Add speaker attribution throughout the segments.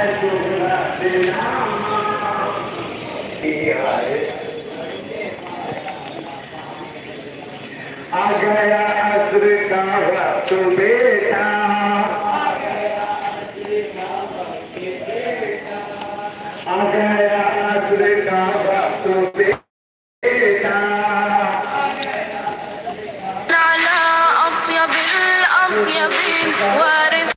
Speaker 1: आ गया असर का वक्त बेटा, आ गया असर का वक्त बेटा,
Speaker 2: على أطيب الأطيب وارث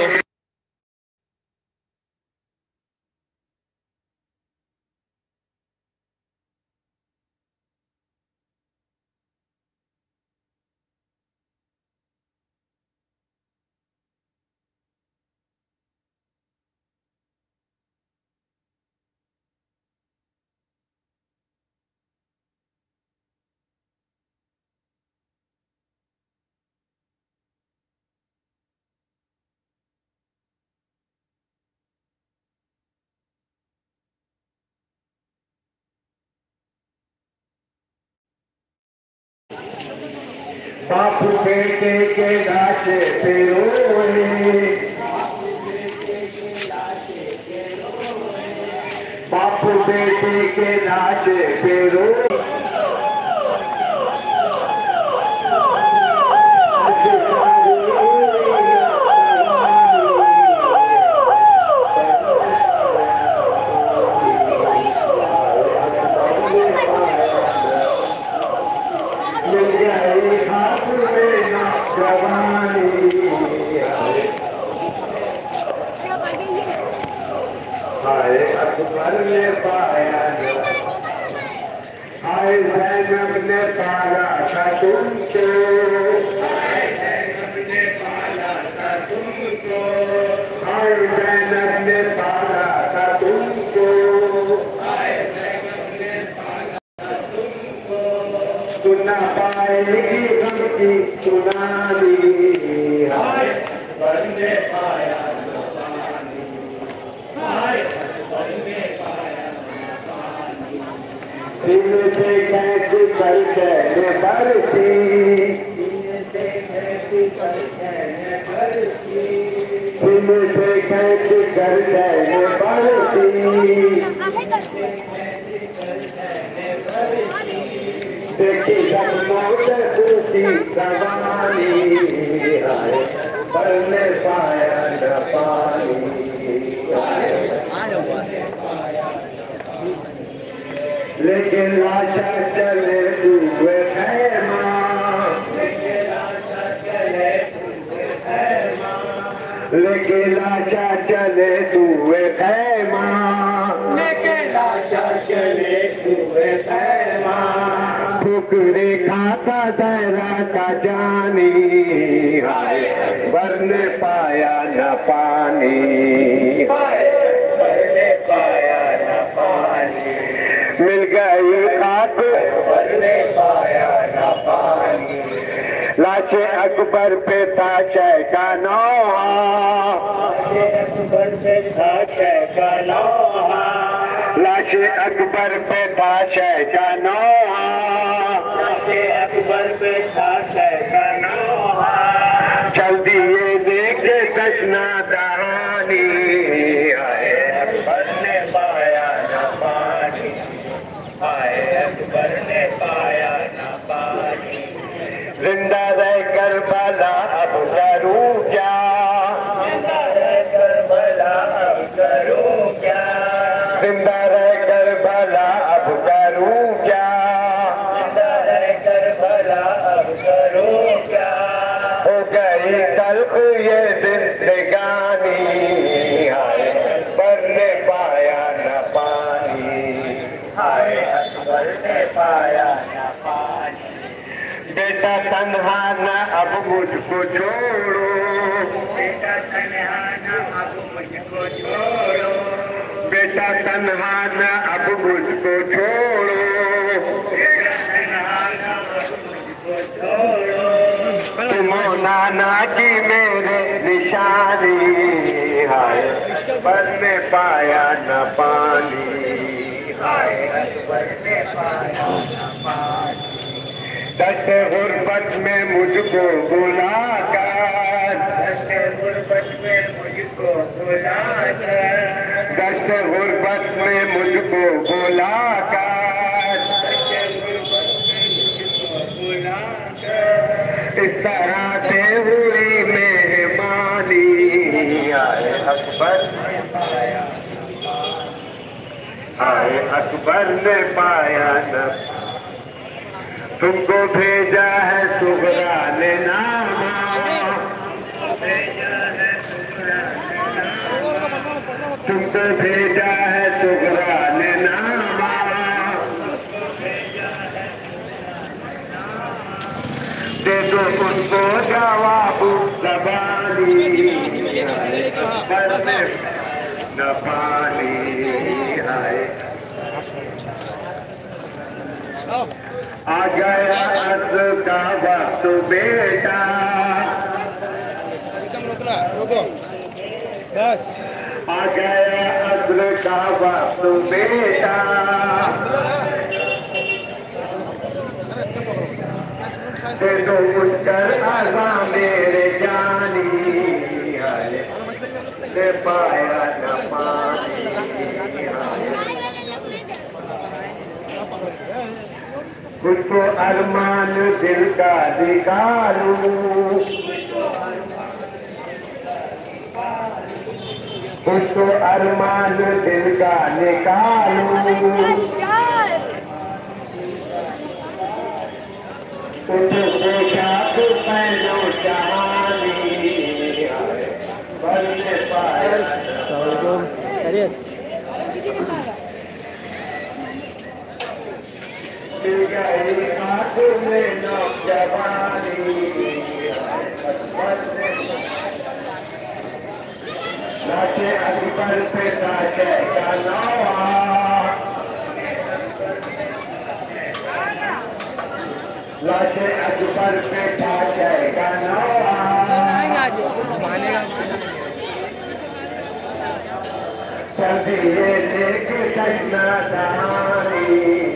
Speaker 1: बाप बेटे के लाशे पे रोए, बाप बेटे के लाशे पे रोए, हाय अकबर ने पाया, हाय ज़ैनब ने पाया था तुमको, हाय ज़ैनब ने पाया था तुमको, हाय ज़ैनब ने पाया था तुमको, हाय ज़ैनब ने पाया था तुमको, सुना पाएगी हम की सुनानी, हाय अकबर ने पाया दिन से कैसी कल कहने बरसी, दिन से कैसी कल कहने बरसी, दिन से कैसी कल कहने बरसी, देखी सपनों से खुशी सवानी, हाय पढ़ने पाया न पानी, लेकिन लाशा चले हुए खैमा, लेकिन लाशा चले हुए खैमा, लेकिन लाशा चले हुए खैमा, लेकिन लाशा चले हुए खैमा, ठुकरे खाता दहरा का जानी, हाय अकबर ने पाया न पानी, हाय अकबर ने पाया न पानी, मिल गई खाक अकबर ने पाया न पानी, लाशे अकबर पे था शय का नौहा, लाशे अकबर पे था शय का नौहा, लाशे अकबर पे था शय का नौहा, लाशे अकबर पे था शय का नौहा, चल दिए देखे तशना दहानी, हाय अकबर ने पाया न पानी, हाय अकबर ने पाया न पानी, जिंदा रह कर भला अब करूं क्या, जिंदा रह कर भला अब करूं क्या, जिंदा रह कर भला अब करूं क्या, जिंदा रह कर भला अब करूं क्या, हो गई तल्ख ये जिंदगानी, हाय अकबर ने पाया न पानी, हाय अकबर ने पाया न पानी, बेटा तन्हा न अब मुझको छोड़ो, बेटा तन्हा न अब मुझको छोड़ो, बेटा तन्हा न अब मुझको छोड़ो, बेटा तन्हा न अब मुझको छोड़ो, तुम नाना की मेरे निशानी, हाय अकबर ने पाया न पानी, हाय अकबर ने पाया न पानी, दस गुर्बत में मुझको बुलाकर, दस गुर्बत में मुझको बुलाकर, दस्त गुर्बत में मुझको बुलाकर, इस तरह से हुई मेहमानी। आए अकबर, आए अकबर ने पाया न, तुमको भेजा है सुगरा ने नामा, तुमको भेजा है सुगरा ने नामा, दे दो उनको जवाब ज़बानी, बरसे न पानी। आए आ गया अज़्र का वक्त बेटा,
Speaker 3: बस
Speaker 1: आ गया अज़्र का वक्त बेटा, दे दो उठकर आज़ा मेरे जानी। दे पाया न पानी। कुछ तो अरमान दिल का निकालूं, कुछ तो अरमान दिल का निकालूं, कुछ देखा तो पहनो जहानी। बनने पाया मिल गई हाथों में नौजवानी। लाके अकबर पे ताके का नवा, लाके अकबर पे ताके का नवा, चलिए लेके चलना दहानी।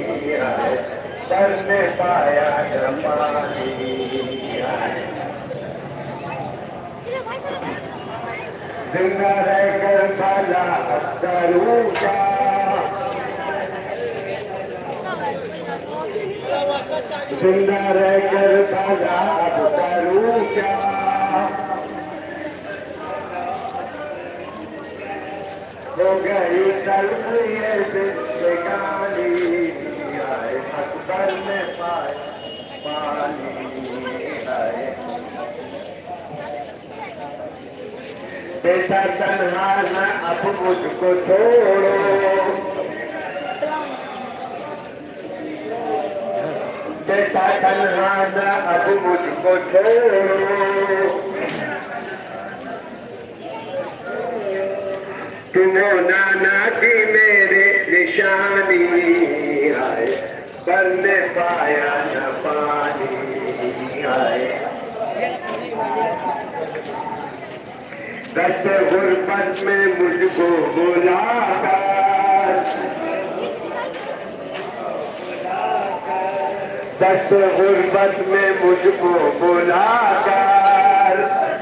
Speaker 1: करने पाया न पानी। जिंदा रहकर भला करूँगा, जिंदा रहकर भला करूँगा, हो गई तल्ख ये जिंदगानी। आए अकबर ने पाया पानी। आए बेटा तन्हा न अब मुझको छोड़ो, बेटा तन्हा न अब मुझको छोड़ो, तुम हो नाना की मेरे निशानी। आए करने पाया न पानी। आए दस्त गुर्बत में मुझको बुलाकर, दस्त गुर्बत में मुझको बुलाकर,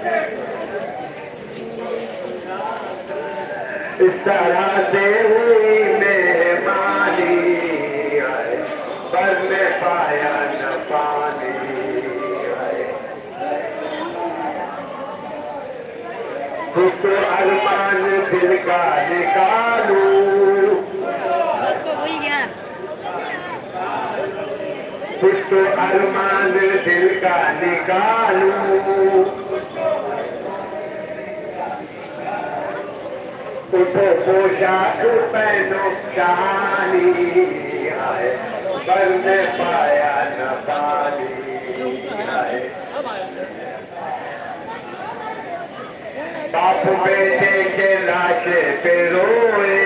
Speaker 1: इस तरह से हुई मेहमानी। करने पाया न पानी। कुछ तो अरमान दिल का निकालूं, कुछ तो अरमान दिल का निकालूं, उठो पोशाक पहनो शानी। आए करने पाया न पानी। आए बाप बेटे के लाशे पे रोए,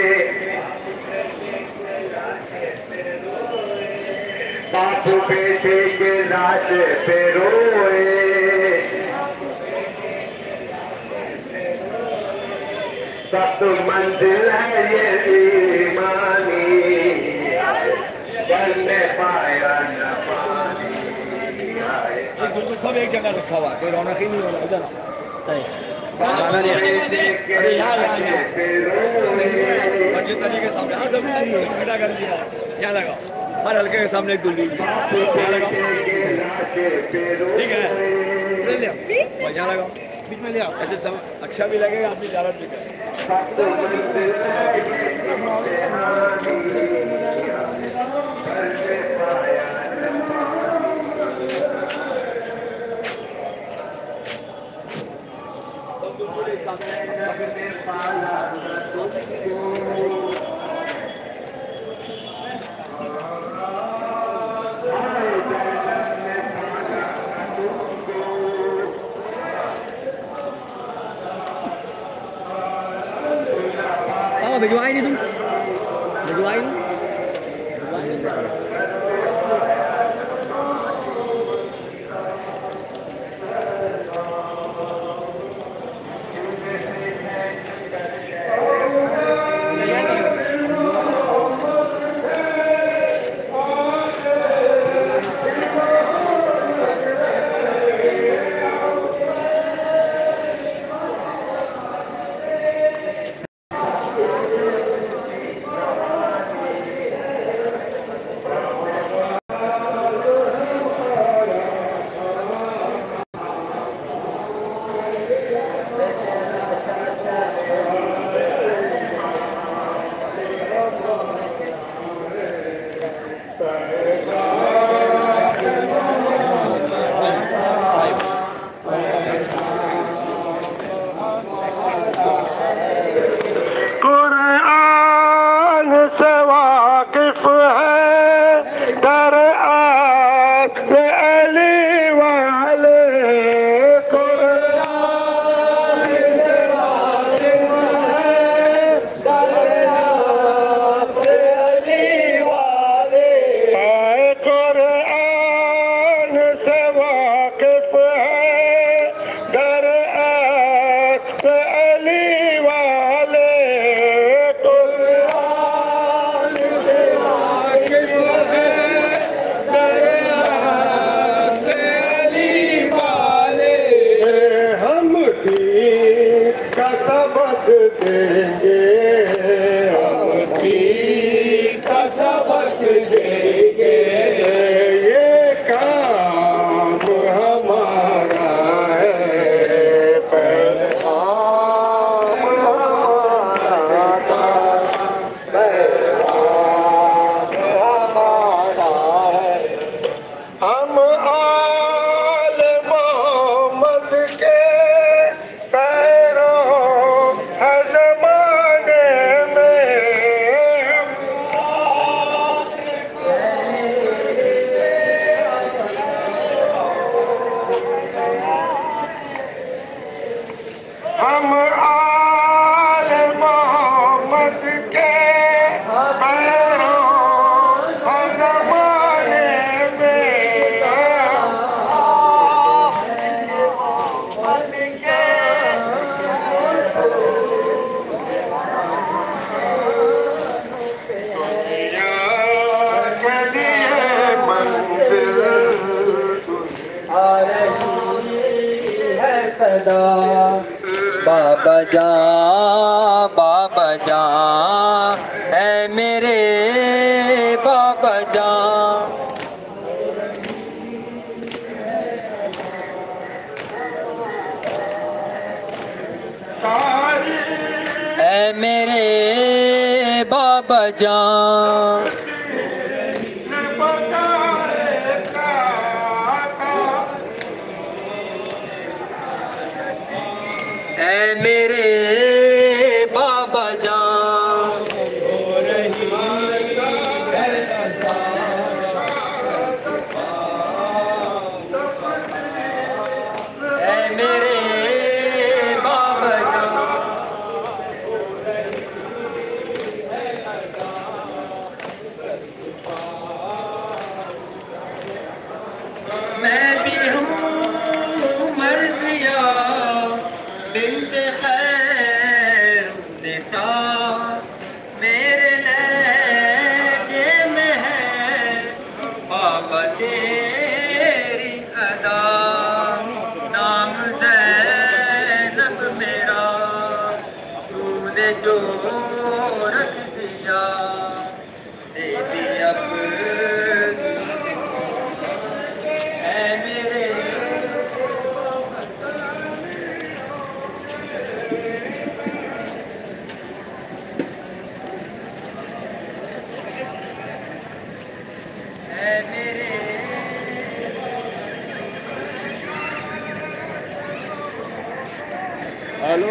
Speaker 1: बाप बेटे के लाशे पे रोए, सख्त मंजिल है ये ईमानी। करने पाया न पानी।
Speaker 3: सब एक जगह रखा हुआ, कोई रौनक ही नहीं हो रहा इधर। सही। जाना नहीं है। अरे यहाँ के सामने हाँ सब खड़ा कर दिया। यहाँ लगा हर हल्के के सामने एक दुल्ली ठीक है यहाँ लगा बीच में लिया ऐसे अच्छा भी लगेगा आपकी ज़्यारत भी करें। भिजवाई नहीं तुम भिजवाई नहीं
Speaker 1: बाबा जान है मेरे बाबा जान। है मेरे बाबा जान। है मेरे बाबा जान। हो रही है मेरे बाबा जान। मैं भी हूँ मर्दिया बिन्त है
Speaker 3: हेलो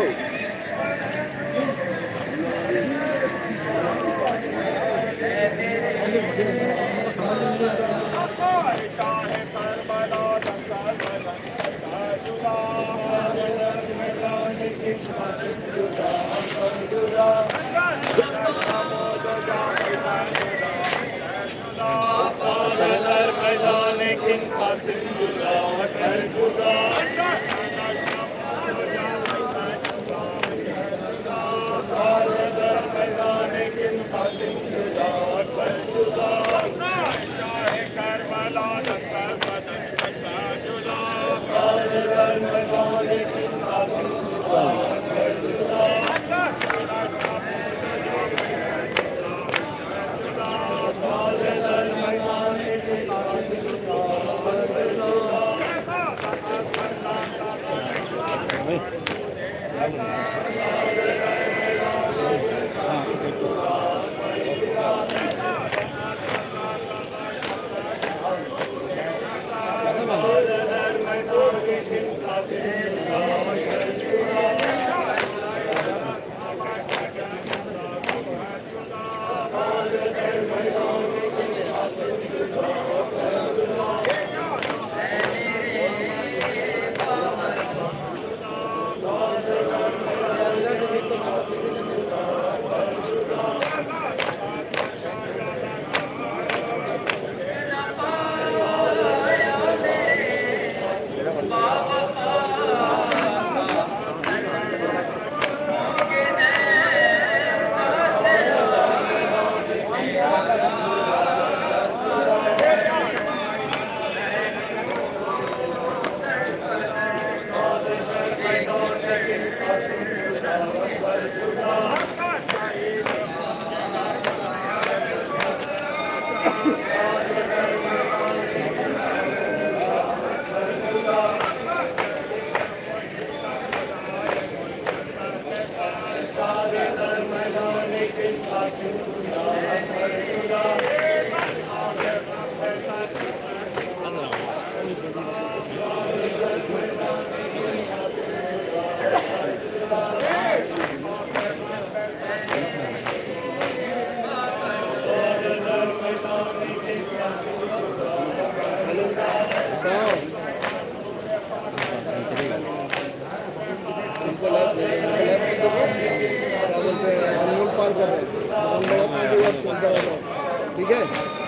Speaker 4: ठीक है।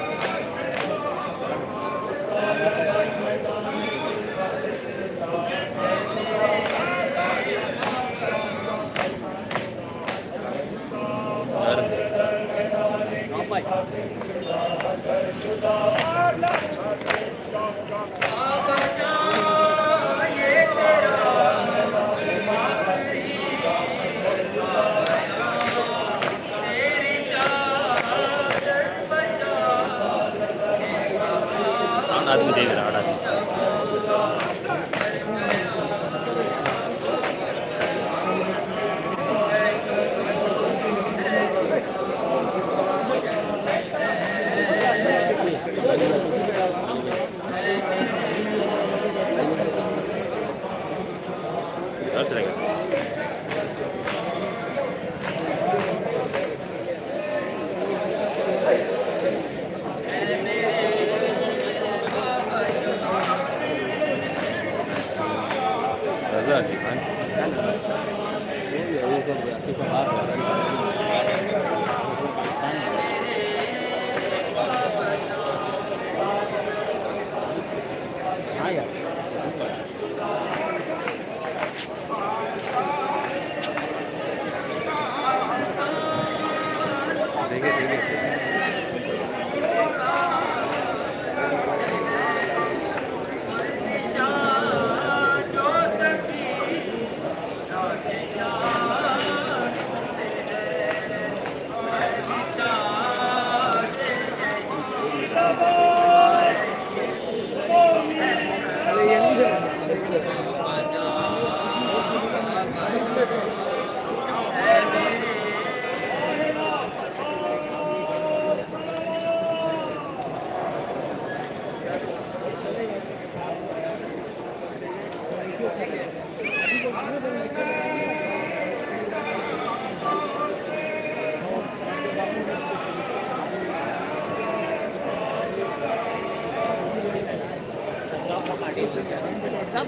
Speaker 5: आदमी देख रहा है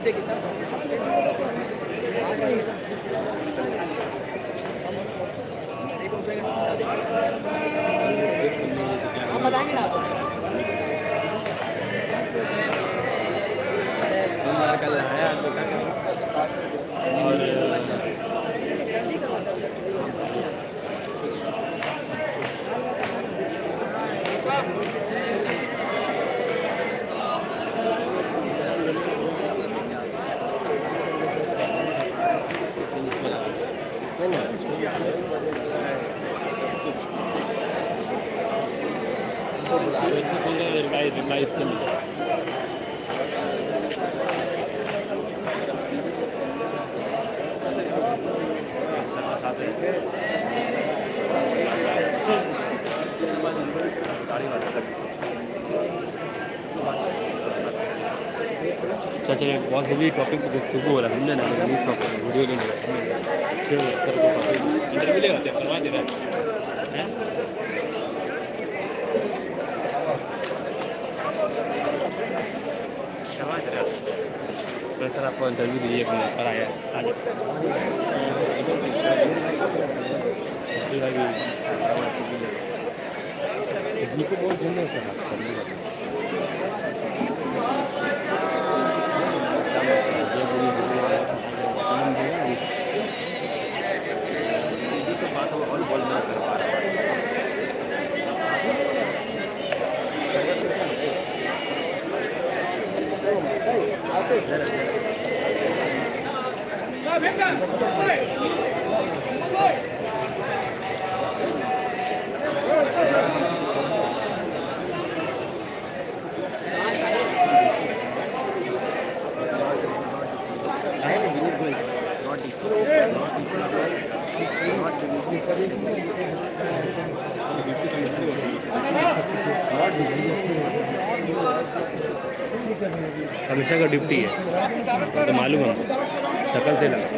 Speaker 4: बताएंगे ना आपको।
Speaker 3: कल आया दुकान और चलिए बहुत हेवी टॉपिक पे गुफ्तगू हो रहा है हमने ना न्यूज़ टॉपिक वीडियो लेने इंटरव्यू ले आते हैं करवा दे रहा है करवा दे रहा है सर आपको इंटरव्यू दिए कराया आज को बहुत धन्यवाद सर हमेशा का ड्यूटी है तो मालूम है शकल से लगा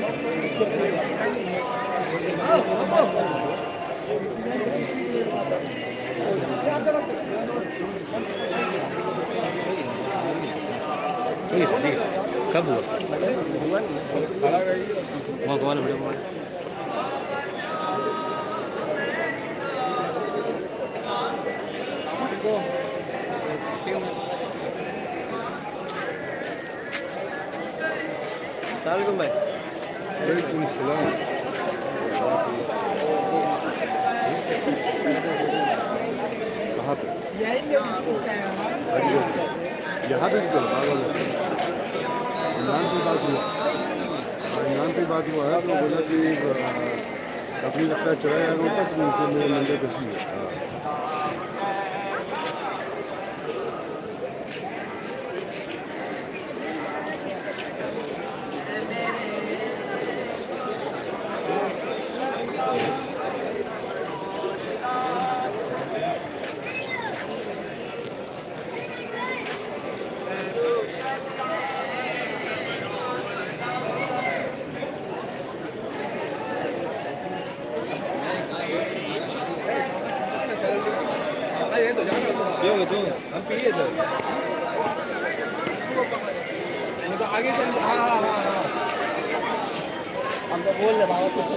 Speaker 3: कब हुआ वहाँ कौन है सलाम भाई
Speaker 6: वालेकुम सलाम कहाँ पे यहाँ पे निकल बागल इमरान से बात हुआ इमरान से बात हुआ है तो बोला कि अपनी लगता है चला रोड तक उनसे मेरे मंदिर कसी है
Speaker 3: हम पिए थे तो आगे चल हाँ हाँ हाँ हाँ
Speaker 4: हम तो बोल रहे बाबा कुछ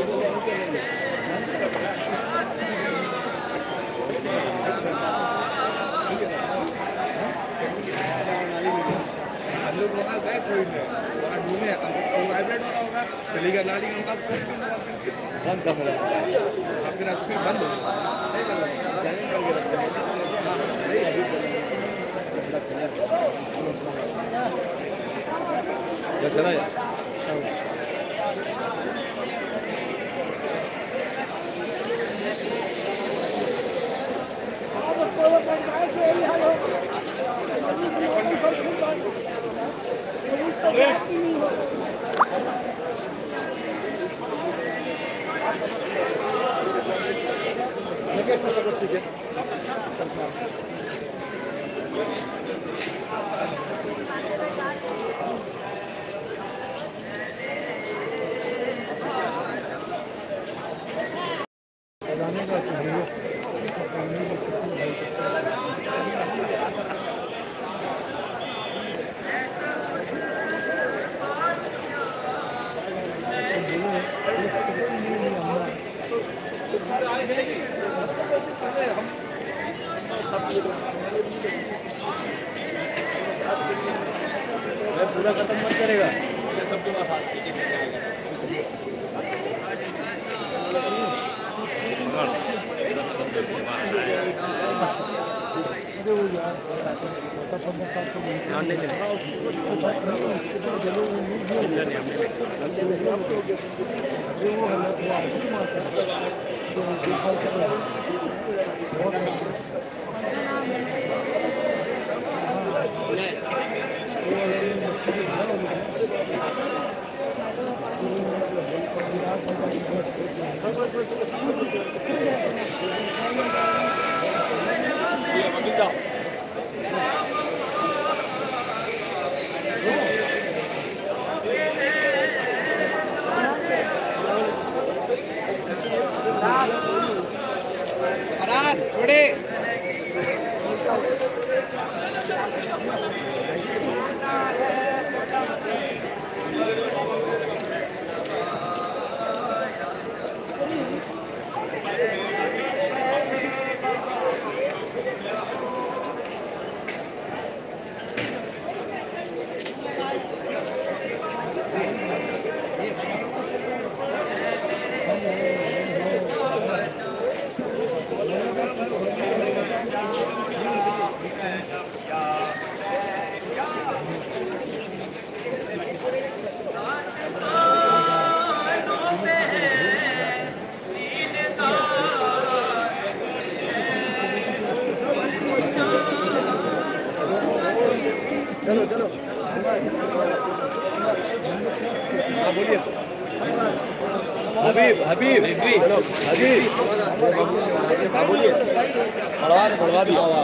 Speaker 3: हम लोग वहाँ गए कोई वहाँ घूमे वाइब्रेट वाला होगा चली गया नाली का बंद कर आपके रात फिर बंद हो चला यार
Speaker 4: पूरा खत्म मत करेगा।
Speaker 3: सबके पास हाथ चलो चलो बोलिए हबीब हबीब चलो हबीब बोलिए बढ़वा दी आओ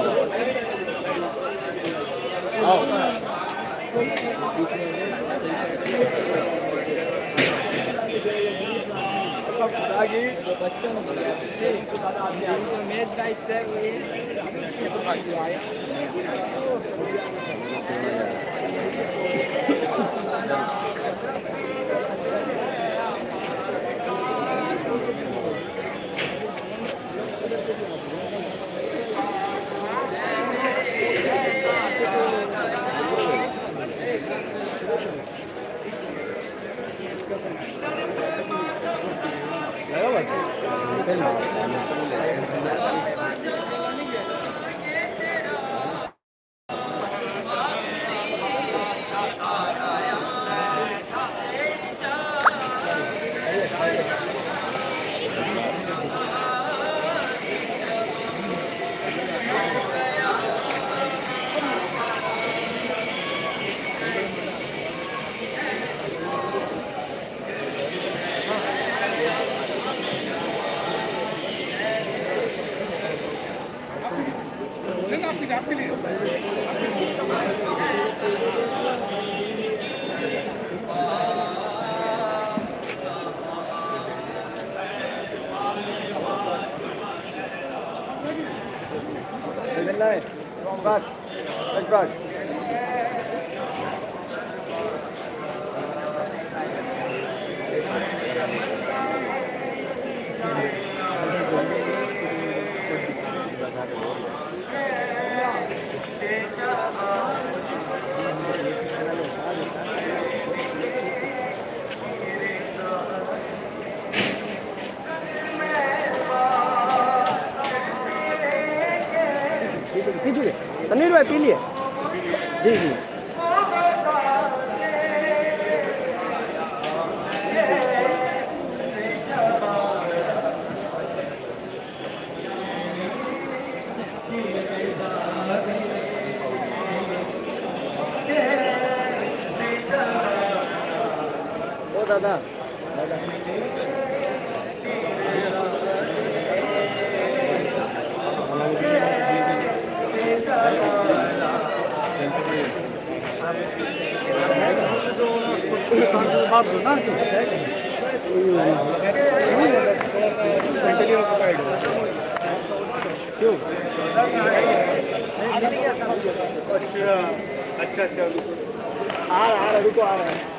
Speaker 4: तनवीर भाई पी लिए जी जी ओ दादा दादा
Speaker 6: बात हो ना क्यों अच्छा अच्छा आ रहा रुको आ रहा है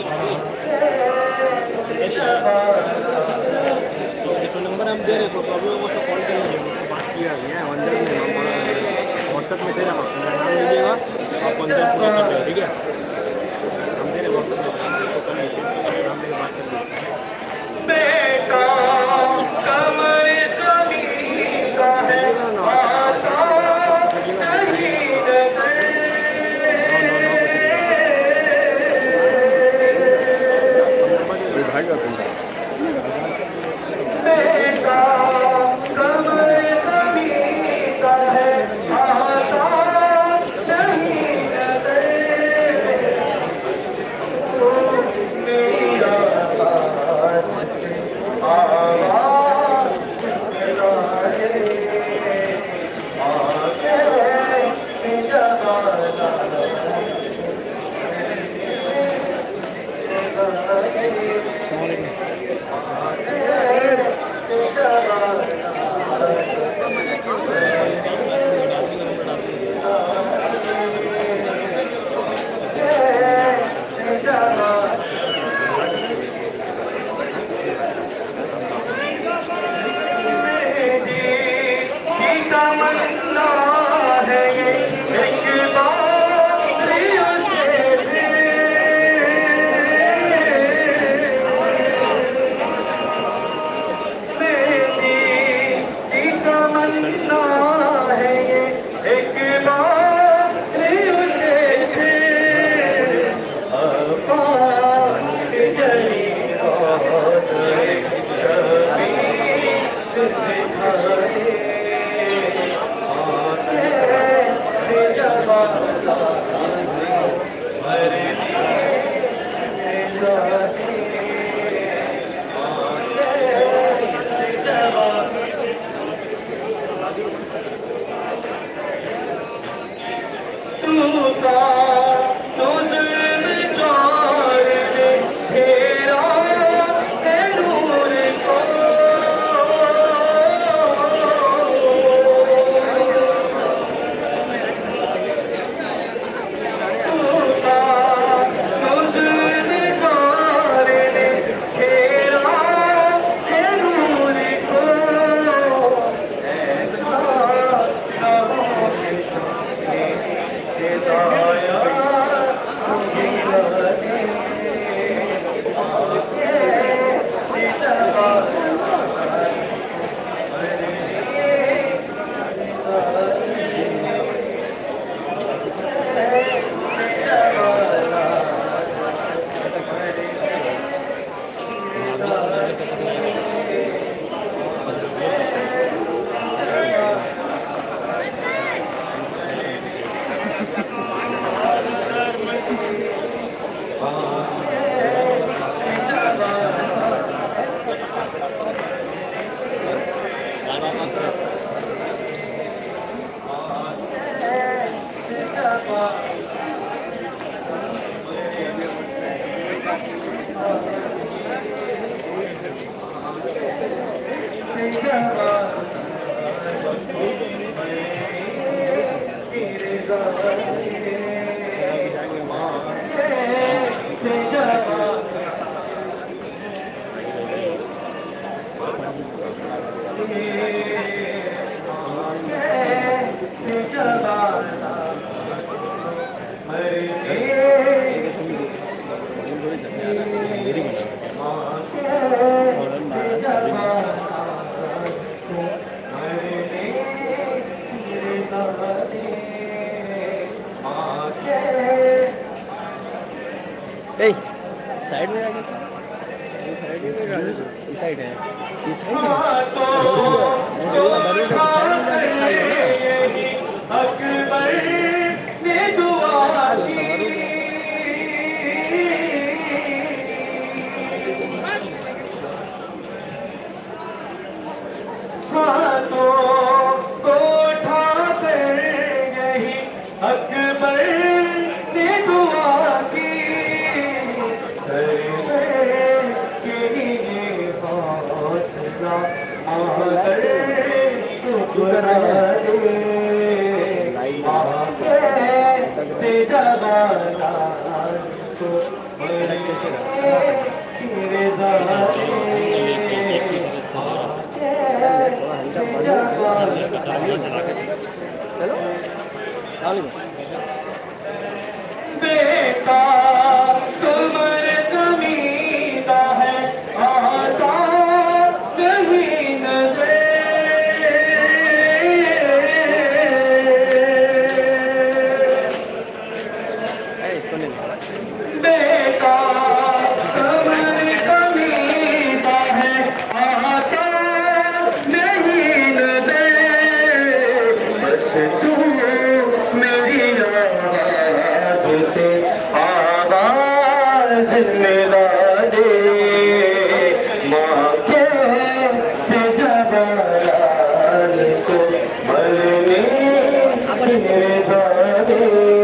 Speaker 4: तो नंबर हम दे रहे तो प्रॉब्लम को कॉल कर लीजिए, बात किया गया है ऑनलाइन में, व्हाट्सएप में दे रहा हूँ, मेरा नाम लीजिएगा आप पंद्रह पूरा कर देगा, ठीक है? हम दे रहे व्हाट्सएप में, तो कल रिसीव करके नाम लेके बात कर लीजिए। साइड में जाके साइड में इस साइड है, इस साइड है साइड में जाके अकबर ने दुआ की हाथों को उठाकर यही अकबर ने दुआ की क्यों कर रहे हैं?
Speaker 1: बेटा तुमर जमीदा है आता नहीं नजर बेटा तुमर जमीदा है आता नहीं नजर बस तू मेरी से आवाज मिला दे माँ के से जबान को मरने मेरे जाने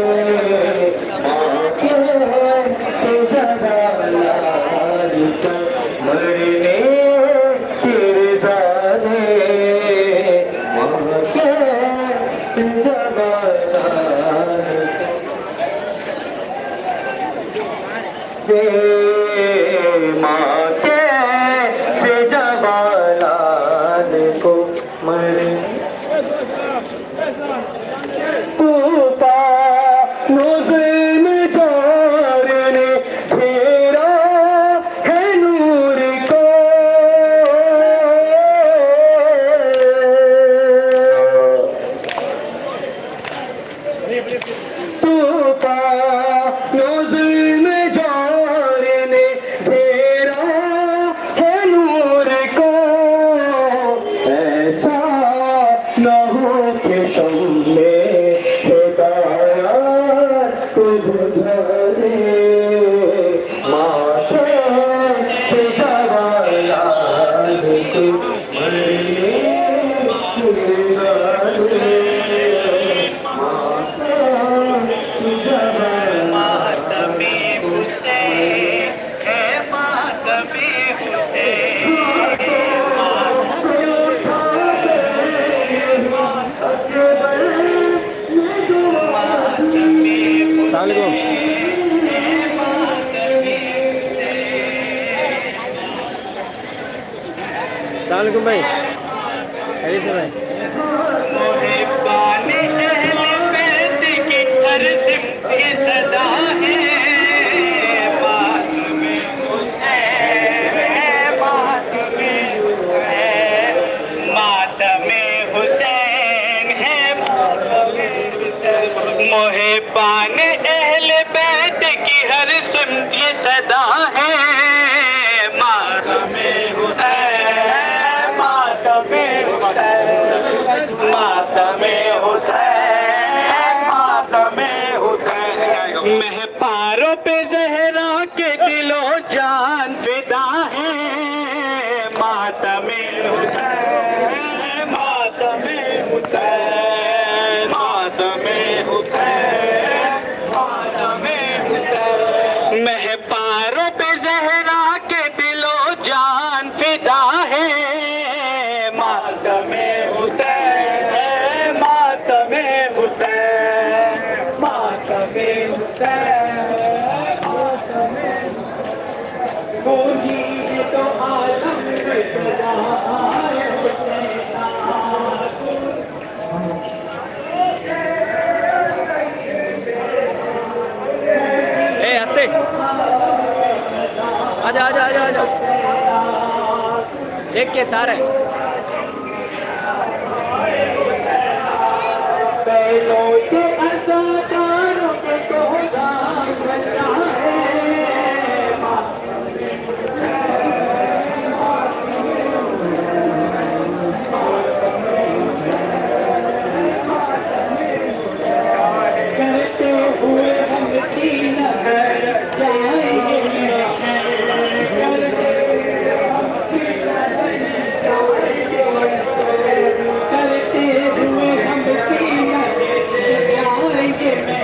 Speaker 1: माँ के से जबान को मरने तेरे जाने माँ के से जबान माँ के से जबान को मरे टूटा नज़र में जाने घेरा है नूर को टूटा नज़र में जाने घेरा है नूर को ऐसा न हो कि शम्मे हिदायत को बुझा दे माथे से जवान को मरने बुझा दे
Speaker 4: सलामुअलैकुम भाई, अरे से भाई
Speaker 1: मोहिबान अहले बैत की हर सिमत ये सदा है मातमे हुसैन मातमे हुसैन मातमे हुसैन मातमे हुसैन महपारों पे जहरा के दिलो जान फिदा है मातमे हुसैन मातमे हुसैन मातमे महपारों पे जहरा के दिलो जान फिदा है मातमे हुसैन मातमे हुसैन मातमे हुसैन मातमे कोई तो आलम में सदा है
Speaker 4: आजा आजा आजा आजा देख के तार है
Speaker 1: पहलों के असादारों के तो दाम बचा है करते हुए हम तीन जाएंगे करते हुए हम जाएंगे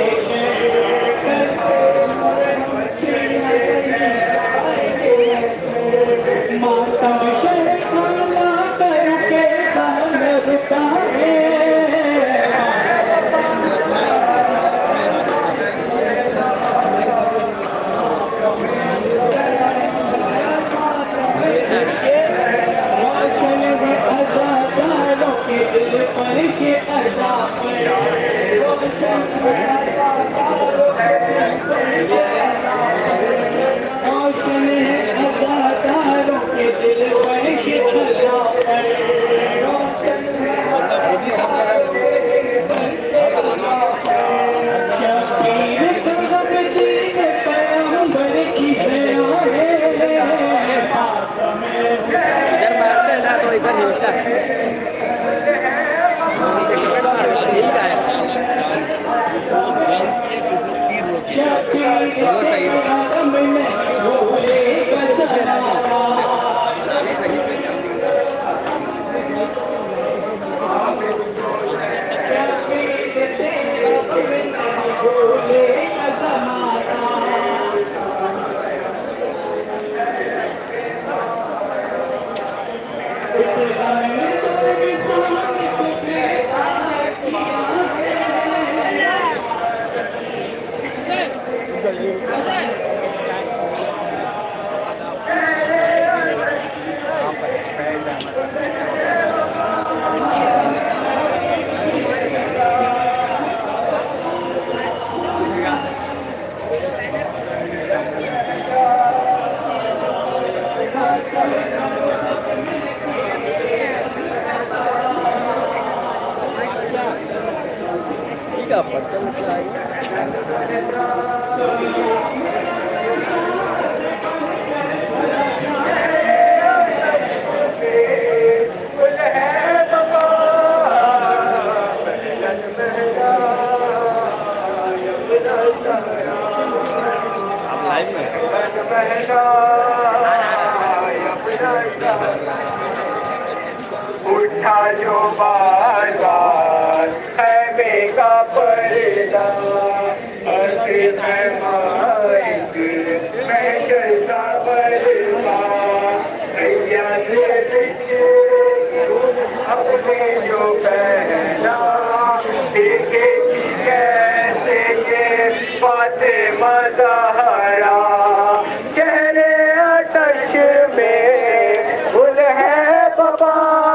Speaker 1: उठा जो बार बार खैमे का पर्दा हंसी है माइक महशर का बरसा भैया से पीछे अपने जो पहना देखे कि कैसे ये फातिमा ज़हरा शहरे आतश में गुल है बाबा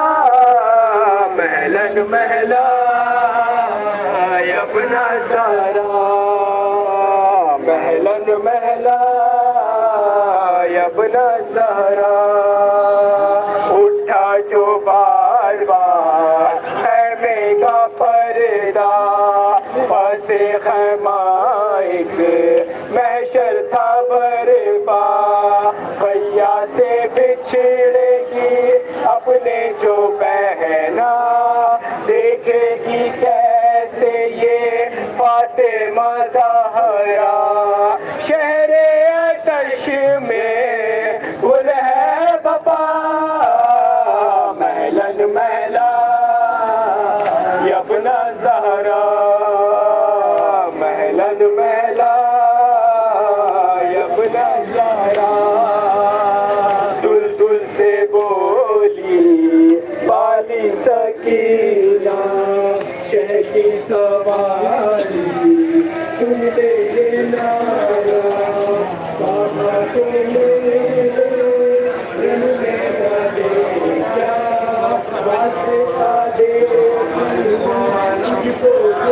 Speaker 1: महलन महला अपना सारा महलन महला अपना सारा उठा जो बार बार खैमे का पर्दा फंसे खैमाइक महशर था बरपा भैया से बिछड़ेगी अपने जो बहना देखेगी कैसे ये फातिमा ज़हरा शहरे आतश में गुल है बाबा महलन महला अपना ज़हरा महलन महला अपना ज़हरा दुल से बोली बाली सकीना शह की सवारी सुन दे नारा बाबा को क्या वास्ता दे तुझको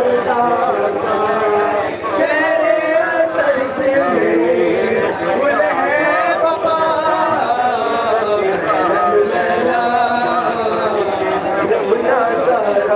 Speaker 1: शहरे आतश में गुल है बाबा अपना ज़हरा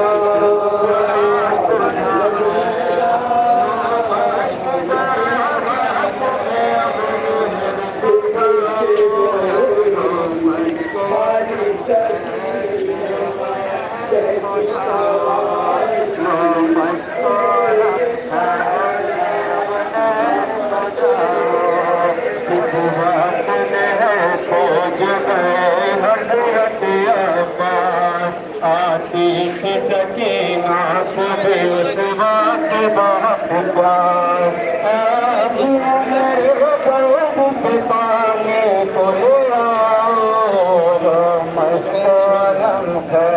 Speaker 1: आती थी सकीना बेसवा के बाप पास मेरे कौम के पाने को ले आओ मस्तलम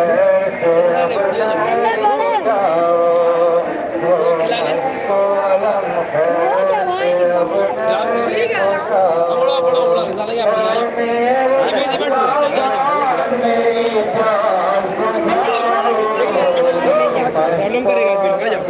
Speaker 4: प्रॉब्लम करेगा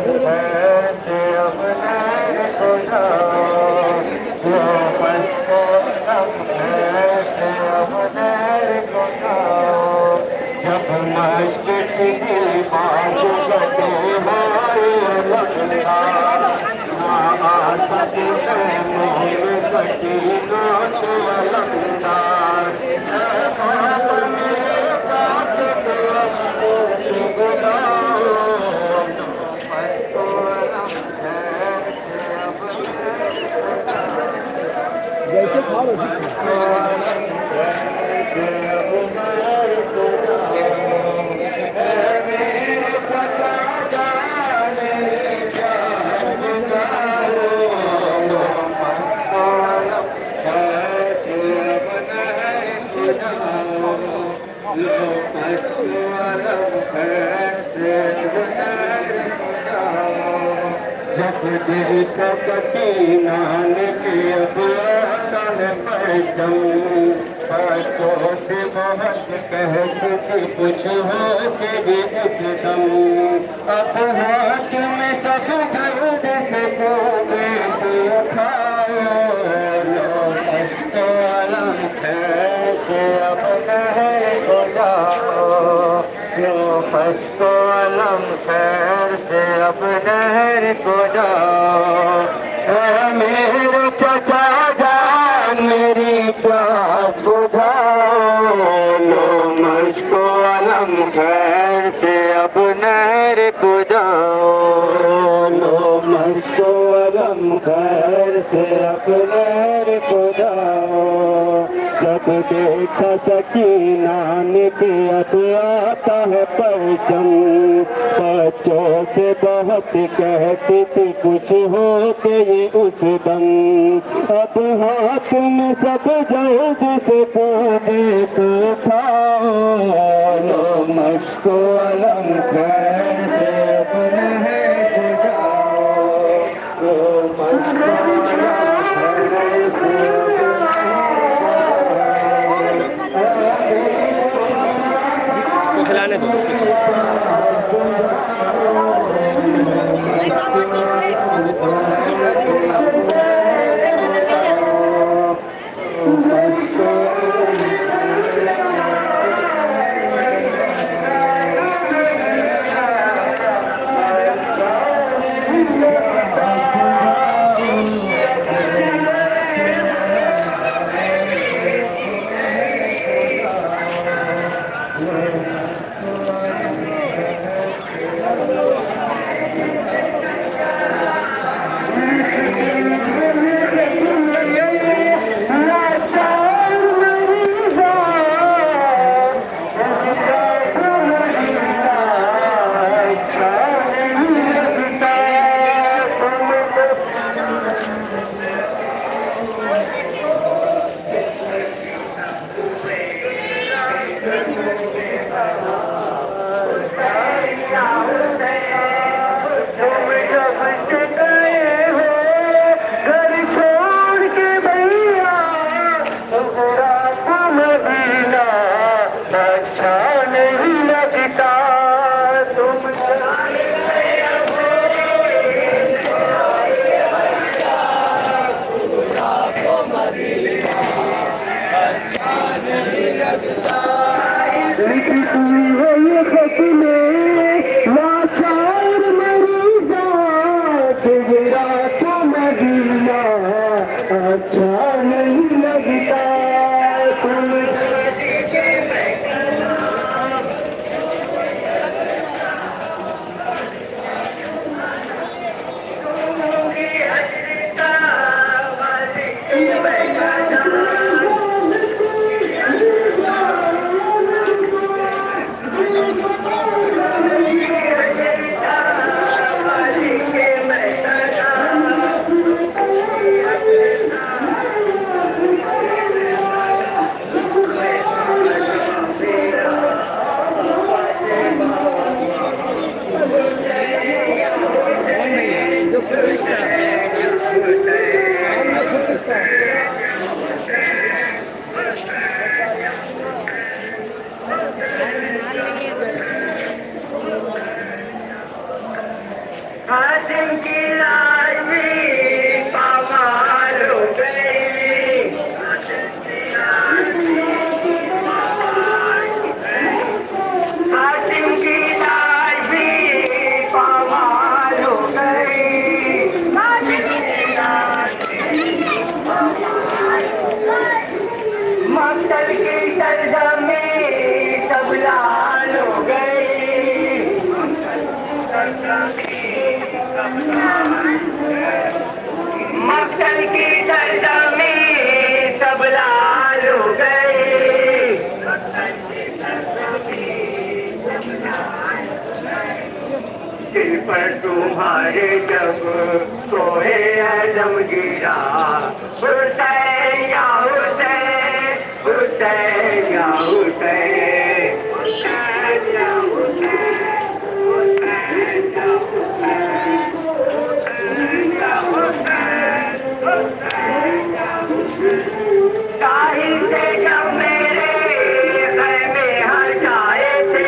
Speaker 6: जैसे खाओ
Speaker 1: जब देखा कटीनान के अबलातन पैदम बच्चों से बहुत कह चुकी कुछ हो के भी एकदम अब हाथ में सब जल्द से पूरे उठाओ तो आलम कैसे अब नहीं हो जाओ तो आलम कैसे अब नहर को जाओ मेरे चचा जान मेरी प्यास बुझाओ लो मुझको आलम खैर से अब नहर को जाओ लो मुझको आलम खैर से अब नहर को जाओ जब देखा सकीना निधि अब आता है परचम बच्चों से बहुत कहती थी कुछ हो के ये उस दम अब हाथ में सब जल्द से पूजे को उठाओ लो मुझको आलम खैर से अब नहर को जाओ लो मुझको आलम खैर से
Speaker 4: खिलाने दो अच्छा नहीं लगता मक्सद की दर्जा में
Speaker 1: तुम्हारे जब सोए आलम गिरा हुसैन या हुसैन हुसैन या हुसैन हुसैन या हुसैन हुसैन या हुसैन हुसैन या हुसैन हुसैन या हुसैन ताही से जब मेरे खैमे हटाए थे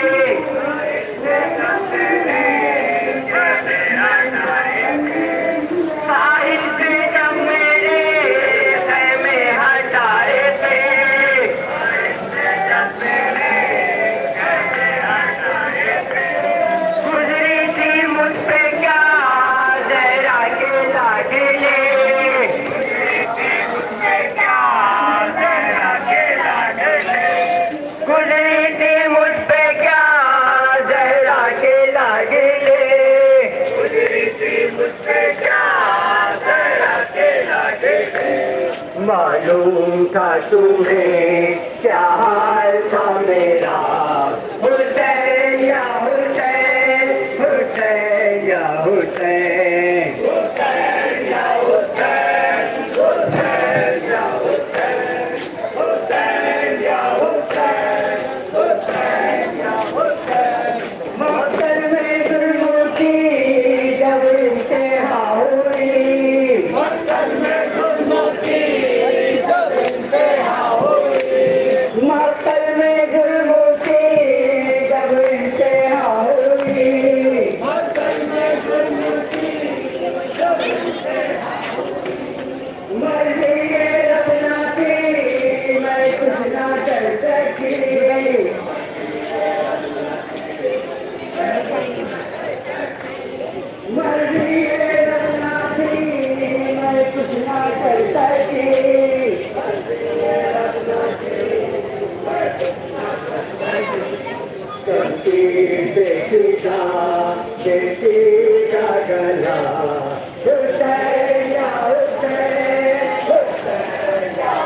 Speaker 1: मालूम था तुम्हें क्या हाल था मेरा हुसैन या हुसैन हुसैन या हुसैन हुसैन या हुसैन हुसैन या हुसैन हुसैन या हुसैन हुसैन या हुसैन मक्तल में जुल्मों की जब इंतहा हुई मक्तल में जुल्मों की मक्तल में जुल्मों की जब इंतहा हुई मक्तल में जुल्मों की जब इंतहा हुई मर्जी ये रब ना थी मैं कुछ ना कर सकी मर्जी ये रब ना थी मैं कुछ ना कर सकी देखा गला हुसैन या हुसैन हुसैन या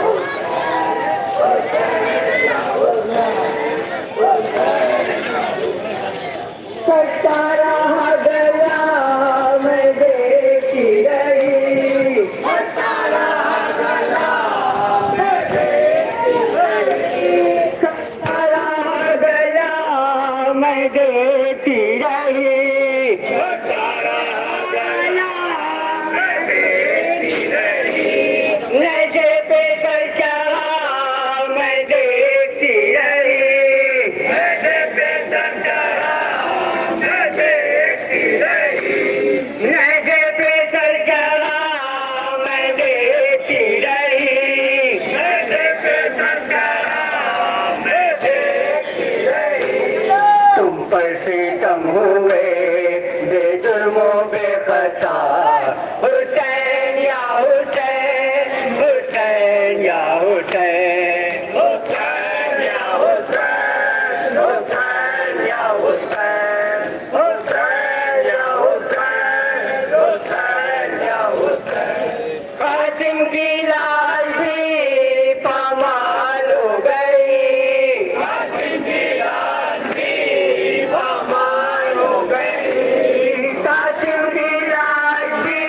Speaker 1: हुसैन या हुसैन करता रहा गया मैं देखती रही करता रहा गया मैं देखती रही करता रहा गया मैं देखती रही नशे पे सर चढ़ा मैं देखती रही नशे पे सर चढ़ा मैं देखती रही नशे पे सर चढ़ा मैं देखती रही नशे पे सर चढ़ा मैं देखती रही तुम पर सितम हुए बेजुर्मों बेखता हुसैन या हुसैन हुसैन या हुसैन हुसैन या हुसैन हुसैन या हुसैन हुसैन या हुसैन हुसैन या हुसैन कासिम की लाल भी पामाल हो गई कासिम की लाल भी पामाल हो गई कासिम की लाल भी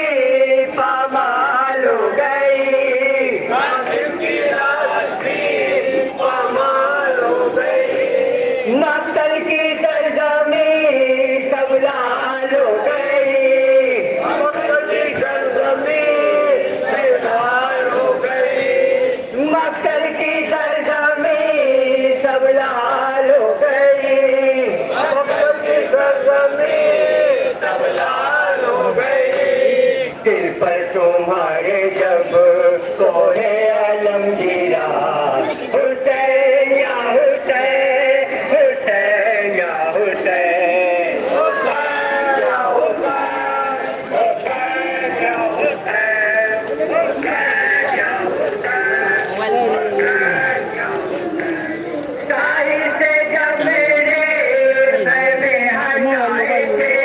Speaker 1: पामाल हो गई कासिम की लाल भी पामाल हो गई मक्तल की सरजमी सब लाल हो गई मक्तल की सरजमी सब लाल हो गई मक्तल की सरजमी सब लाल हो गई मक्तल की सरजमी सब लाल हो गई दिल पर तुम्हारे जब कोहे आलम गिरा हुसैन या हुसैन हुसैन या हुसैन हुसैन या हुसैन हुसैन या हुसैन हुसैन या हुसैन हुसैन या हुसैन ताही से जब मेरे खैमे हटाए थे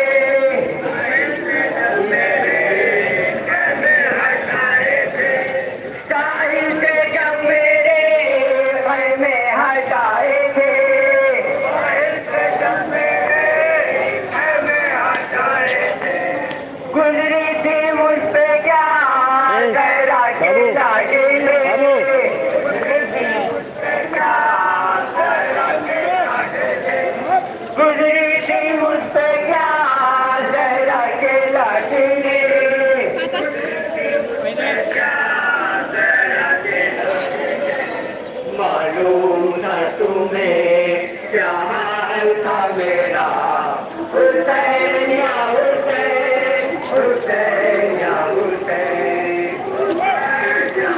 Speaker 1: मालूम था तुम्हें क्या हाल था मेरा हुसैन या हुसैन हुसैन या हुसैन हुसैन या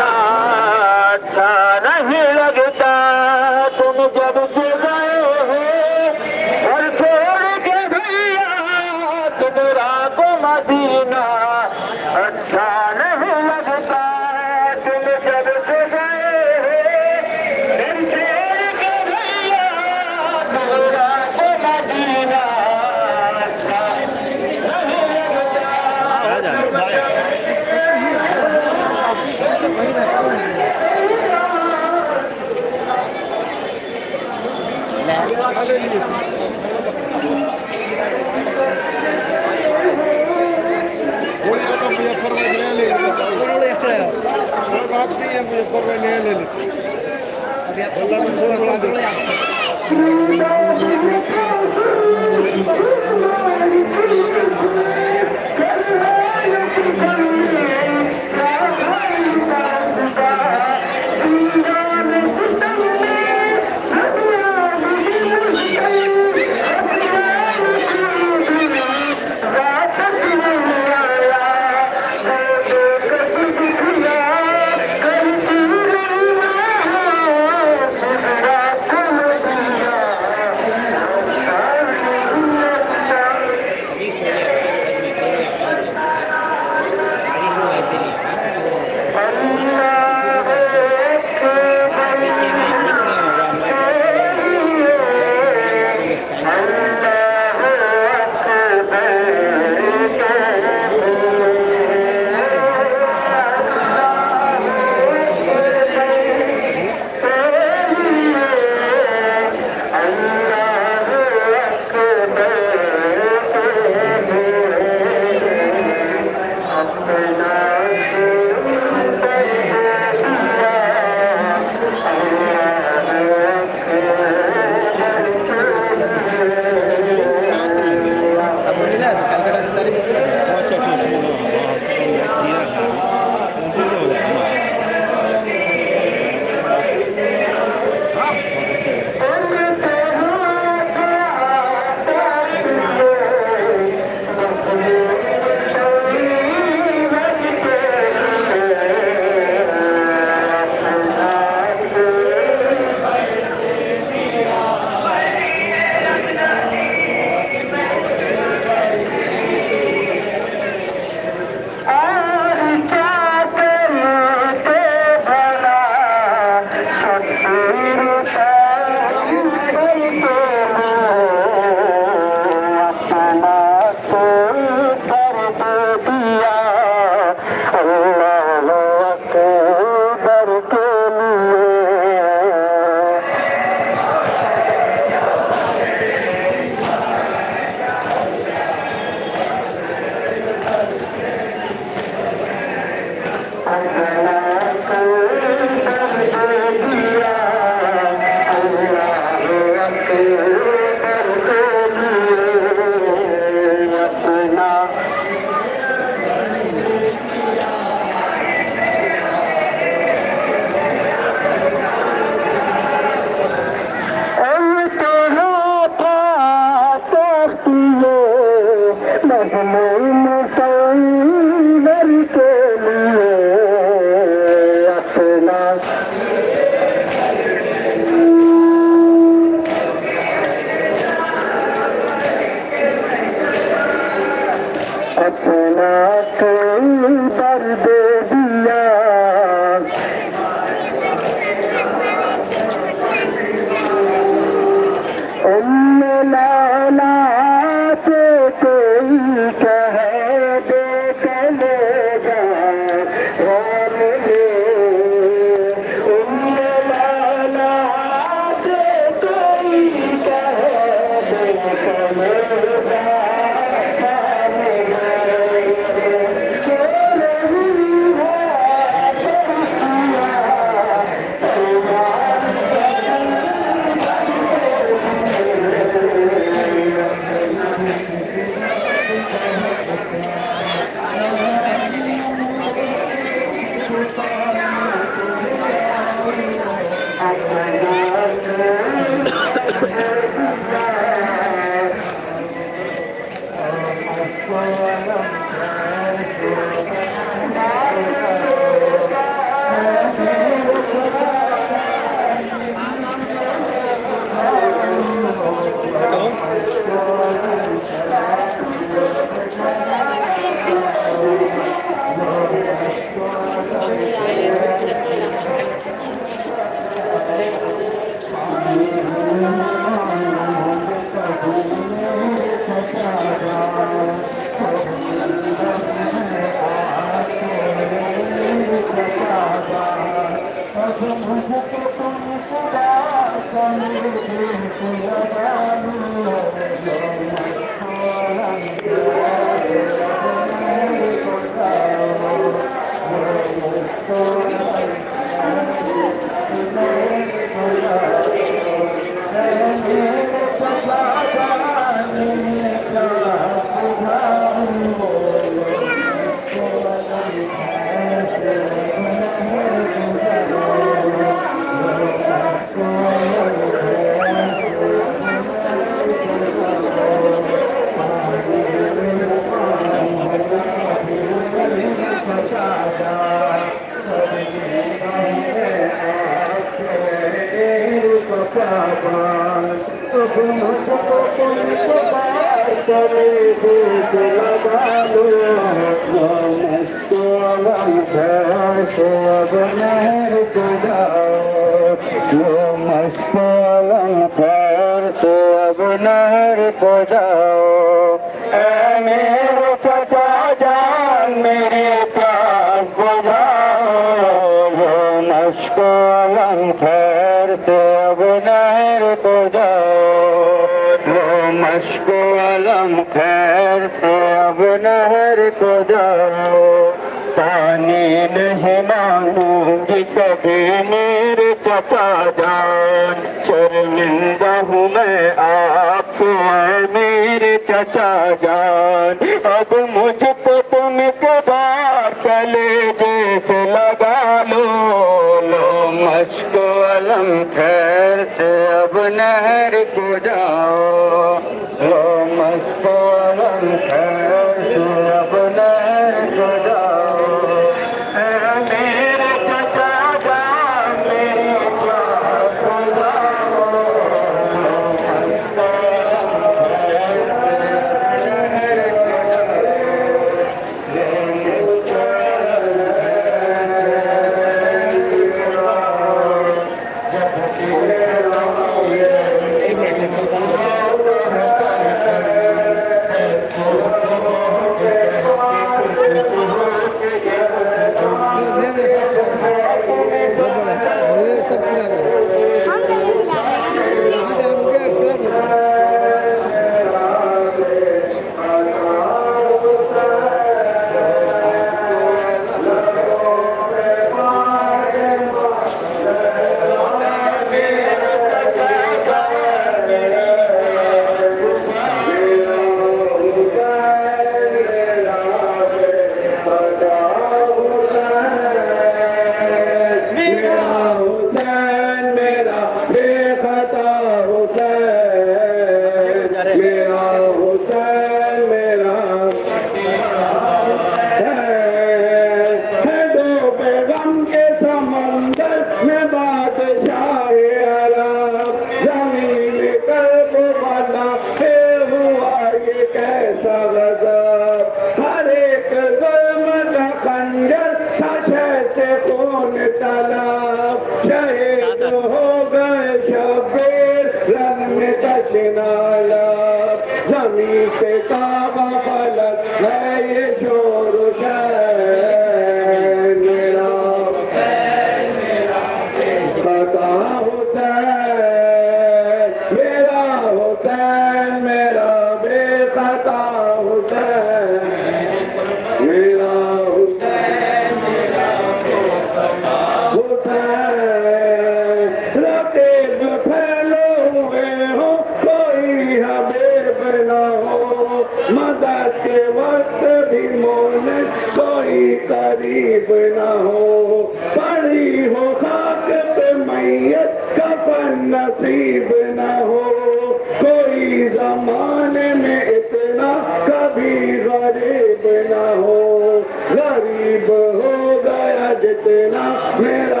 Speaker 1: करीब न हो, पड़ी हो खाक पे मैयत कफन नसीब न हो, कोई जमाने में इतना कभी गरीब न हो, गरीब हो गया जितना मेरा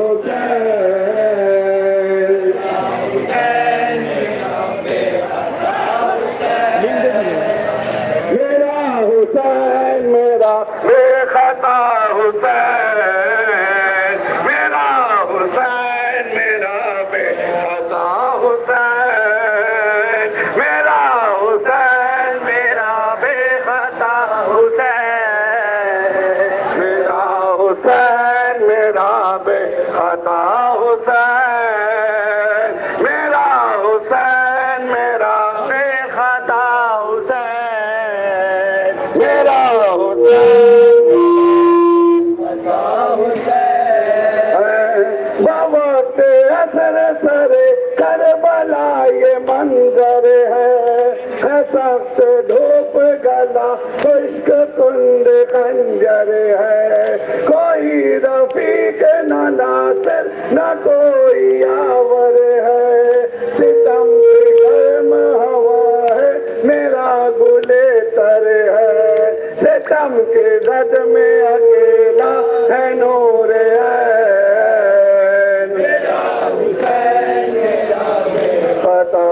Speaker 1: हुसैन, मेरा बेखता हुसैन, मेरा हुसैन, मेरा बेखता हुसैन, मेरा हुसैन, मेरा बेखता हुसैन, मेरा हुसैन, मेरा बेखता हुसैन, मेरा हुसैन, मेरा बेखता हुसैन, मेरा बहुत असर सरे करबला ये मंजर है सख्त धूप गला खुश्क कुंड खंजर है, कोई रफीक न नासिर न कोई आवर है, सितम की गर्म हवा है मेरा गुले तर है, सितम के गद में अकेला है नूर है, मेरा हुसैन, मेरा बेखता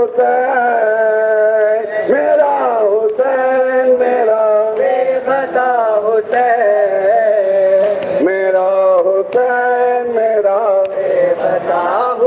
Speaker 1: हुसैन, मेरा हुसैन, मेरा बेखता हुसैन, मेरा हुसैन, मेरा बेखता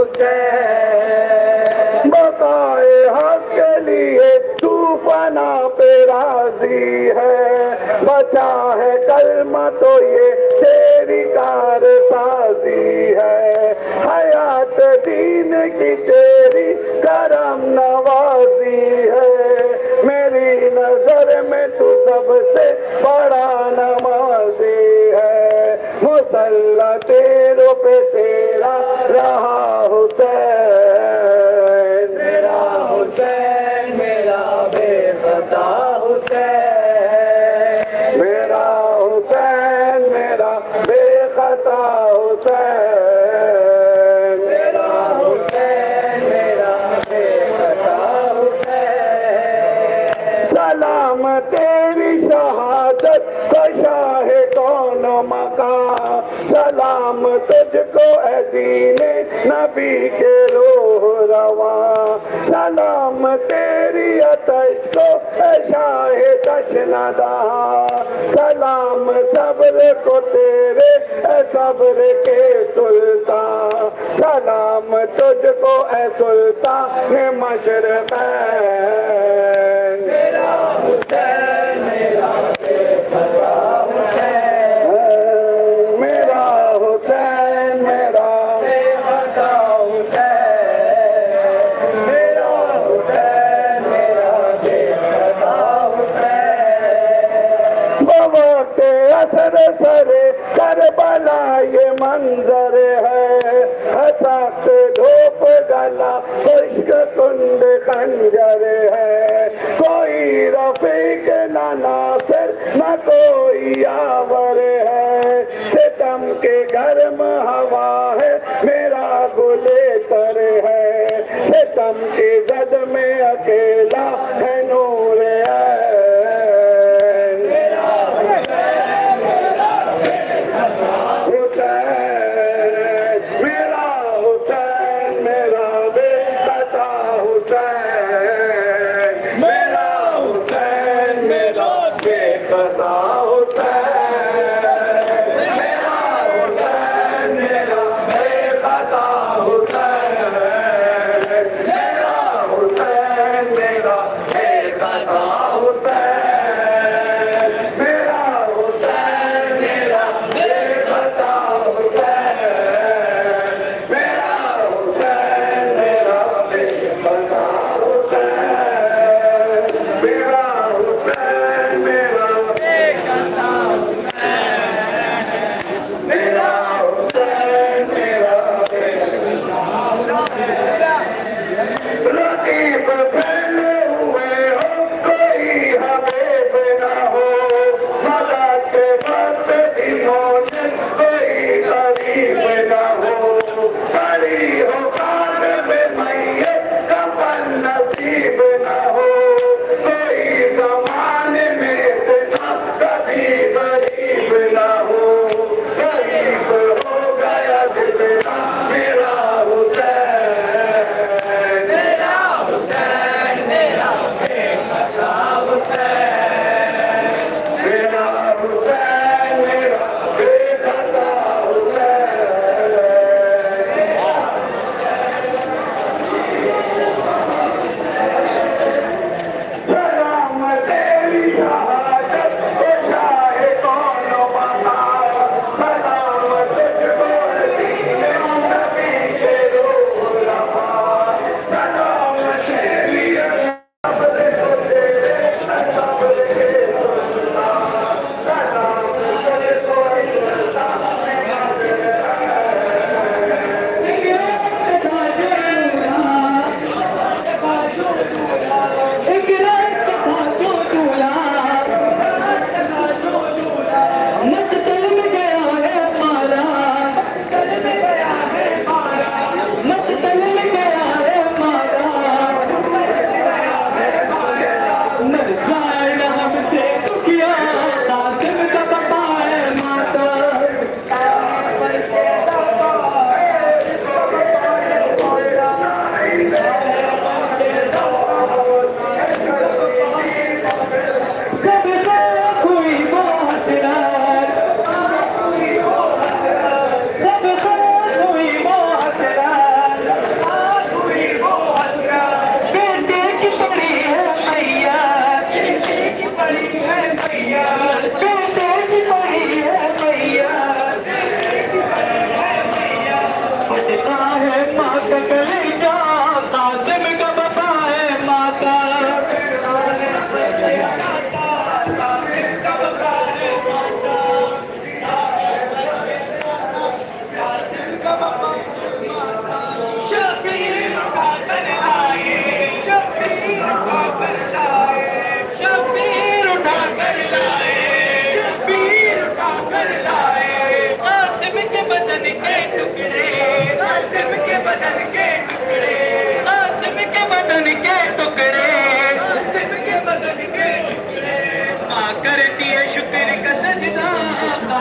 Speaker 1: हुसैन, बकाए हक के लिए तूफाना पे राजी है, बचा है कलमा तो ये तेरी कारसाजी है, हयात दीन की तेरी करम नवाजी है, मेरी नजर में तू सबसे बड़ा नमाजी है, मुसल्ला तेरों पे तेरा रहा हुसैन, मेरा हुसैन, मेरा बेखता हुसैन, मेरा हुसैन, मेरा बेखता हुसैन, मेरा हुसैन, मेरा बेखता हुसैन, सलाम तेरी शहादत को शाहे कौन मकाम, सलाम तुझको ऐ दीने नबी के रोह रवा, सलाम तेरी अतश को ऐ शाहे तशनदा, सलाम सब्र को तेरे ऐ सब्र के सुल्तान, सलाम तुझको ऐ सुल्तान मशरक़ैन, मेरा हुसैन, मेरा बेखता हुसैन, मेरा हुसैन, मेरा बेखता हुसैन, मेरा हुसैन, मेरा बेखता हुसैन, बहुत असर सरे करबला ये मंजर है, सख्त धूप गला खुश्क कुंड खंजर है, कोई रफीक न नासिर न कोई आवर है, सितम के गर्म हवा है मेरा गुले तर है, सितम की जद में अकेला है नूर है, Hey!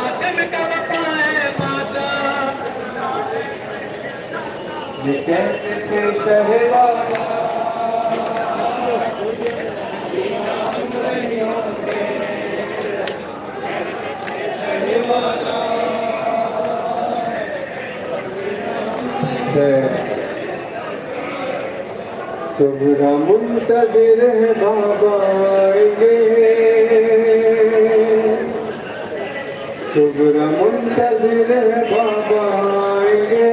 Speaker 1: ये कैसे शहवा सुबह मुंतज़िर है बाबा आएंगे, सुबह मुंतज़िर है बाबा आएंगे,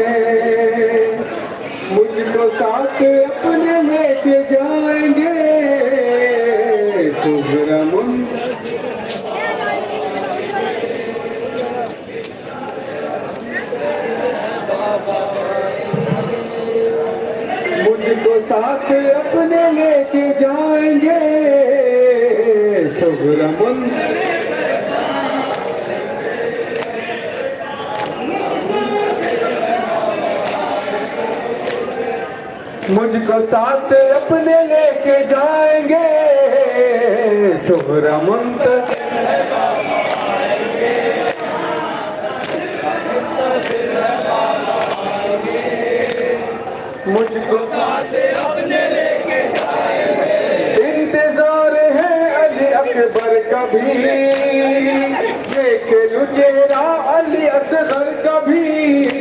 Speaker 1: मुझको साथ अपने लेके जाएंगे, सुबह मुझको साथ अपने लेके जाएंगे, सुब्रमन मुझको साथ अपने लेके जाएंगे, सुब्रमन मुझको साथ अपने लेके जाएंगे, इंतजार है अली अकबर का भी, देख लूं चेहरा अली असगर का भी,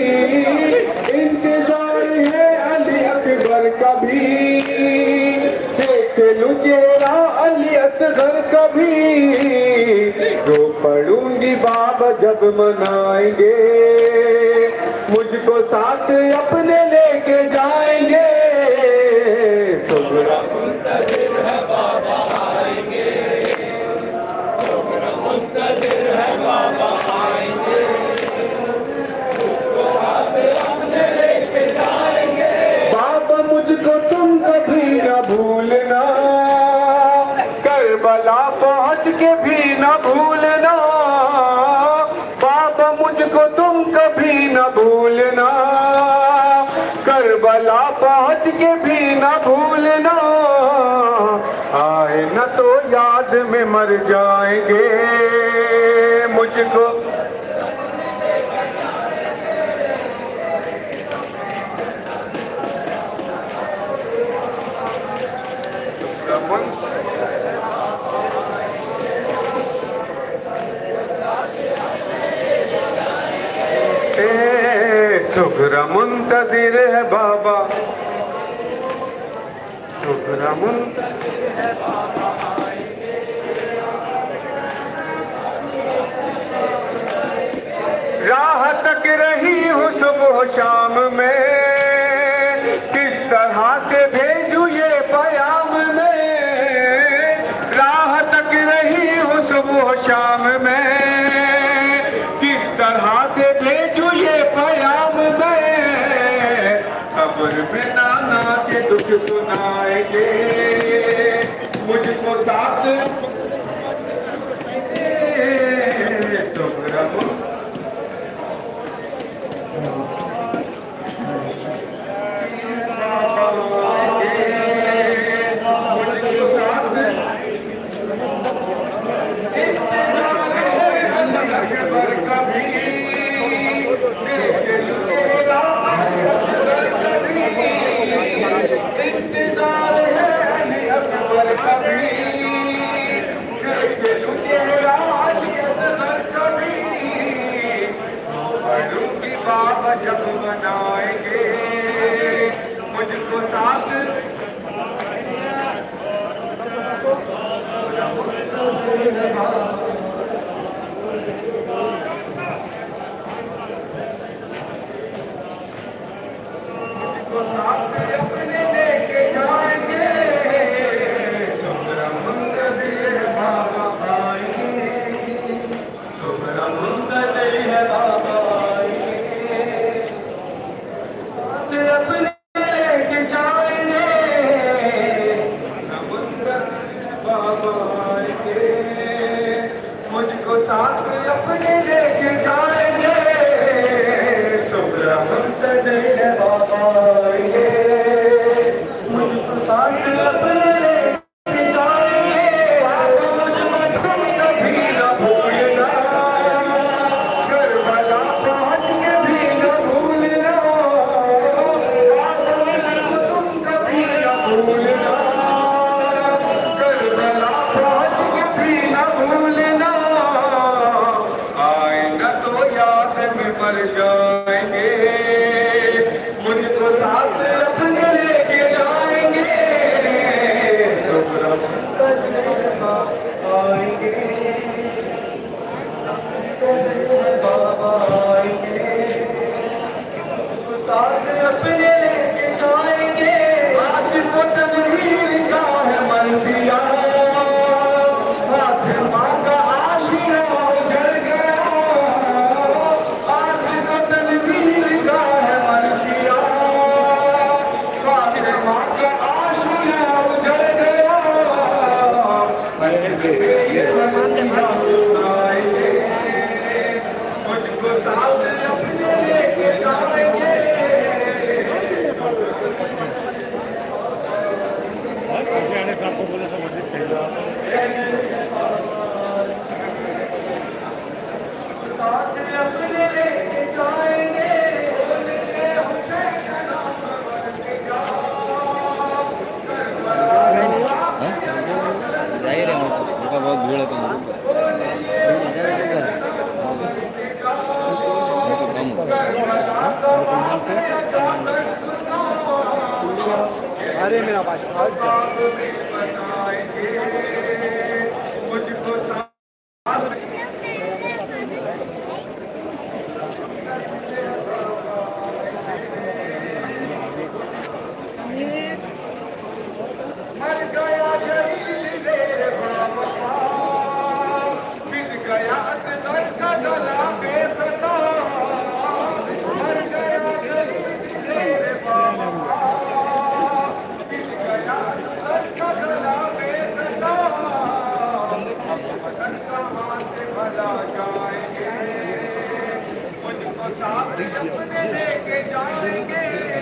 Speaker 1: इंतजार है अली अकबर का भी, देख लूं चेहरा अली असगर का भी, रो पड़ूंगी बाबा जब मनाएंगे, मुझको साथ अपने लेके जाएंगे, सुबह मुंतज़िर है बाबा आएंगे, सुबह मुंतज़िर है बाबा आएंगे, मुझको साथ अपने लेके जाएंगे, बाबा मुझको तुम कभी न भूलना, करबला पहुंच के भी न भूलना, बाबा मुझको तुम कभी न भूलना, करबला पहुंच के भी न भूलना, आए न तो याद में मर जाएंगे, मुझको सुबह मुंतज़िर है बाबा, सुबह मुंतज़िर है बाबा आएंगे, राह तक रही हूँ सुबह शाम में, किस तरह से भेजूं ये पयाम में, राह तक रही हूँ सुबह शाम में, किस तरह से भेजूं ये पयाम में, कब्र में नाना के दुख सुनाएंगे, मुझको साथ सुब्रमण्य अपने लेके जाएंगे, आसिफ को तनवीर का है मर्जिया, फातिमा का आशिया उजड़ गया, आसिफ को तनवीर का है मर्जिया, फातिमा का आशिया उजड़ गया, मुझको साथ अपने लेके जाएंगे।
Speaker 4: आपको बोला था मस्जिद पहला
Speaker 1: अपने लेके जाएंगे,
Speaker 5: जाहिर है उनका बहुत भीड़ है कम
Speaker 4: अरे मेरा बात
Speaker 1: मुझको मर गया शहीद मेरे बाबा, बिक गया असगर का गला बेसता, मर गया शहीद मेरे बाबा, बिक गया असगर का गला बेसता, वतन कहाँ से भला जाएंगे, मुझको साथ अपने लेके जाएंगे।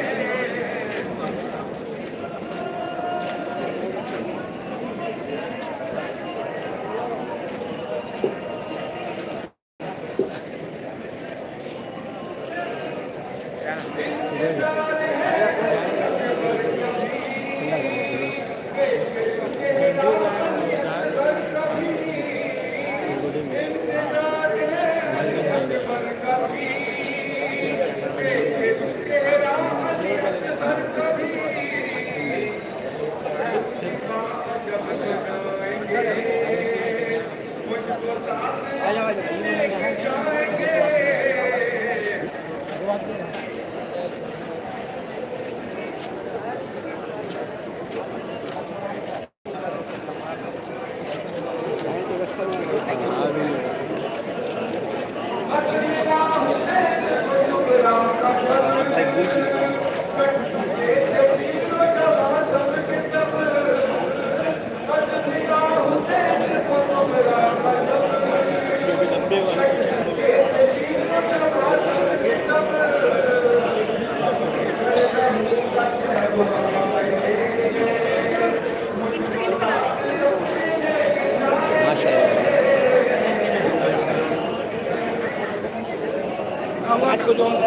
Speaker 4: आज को जो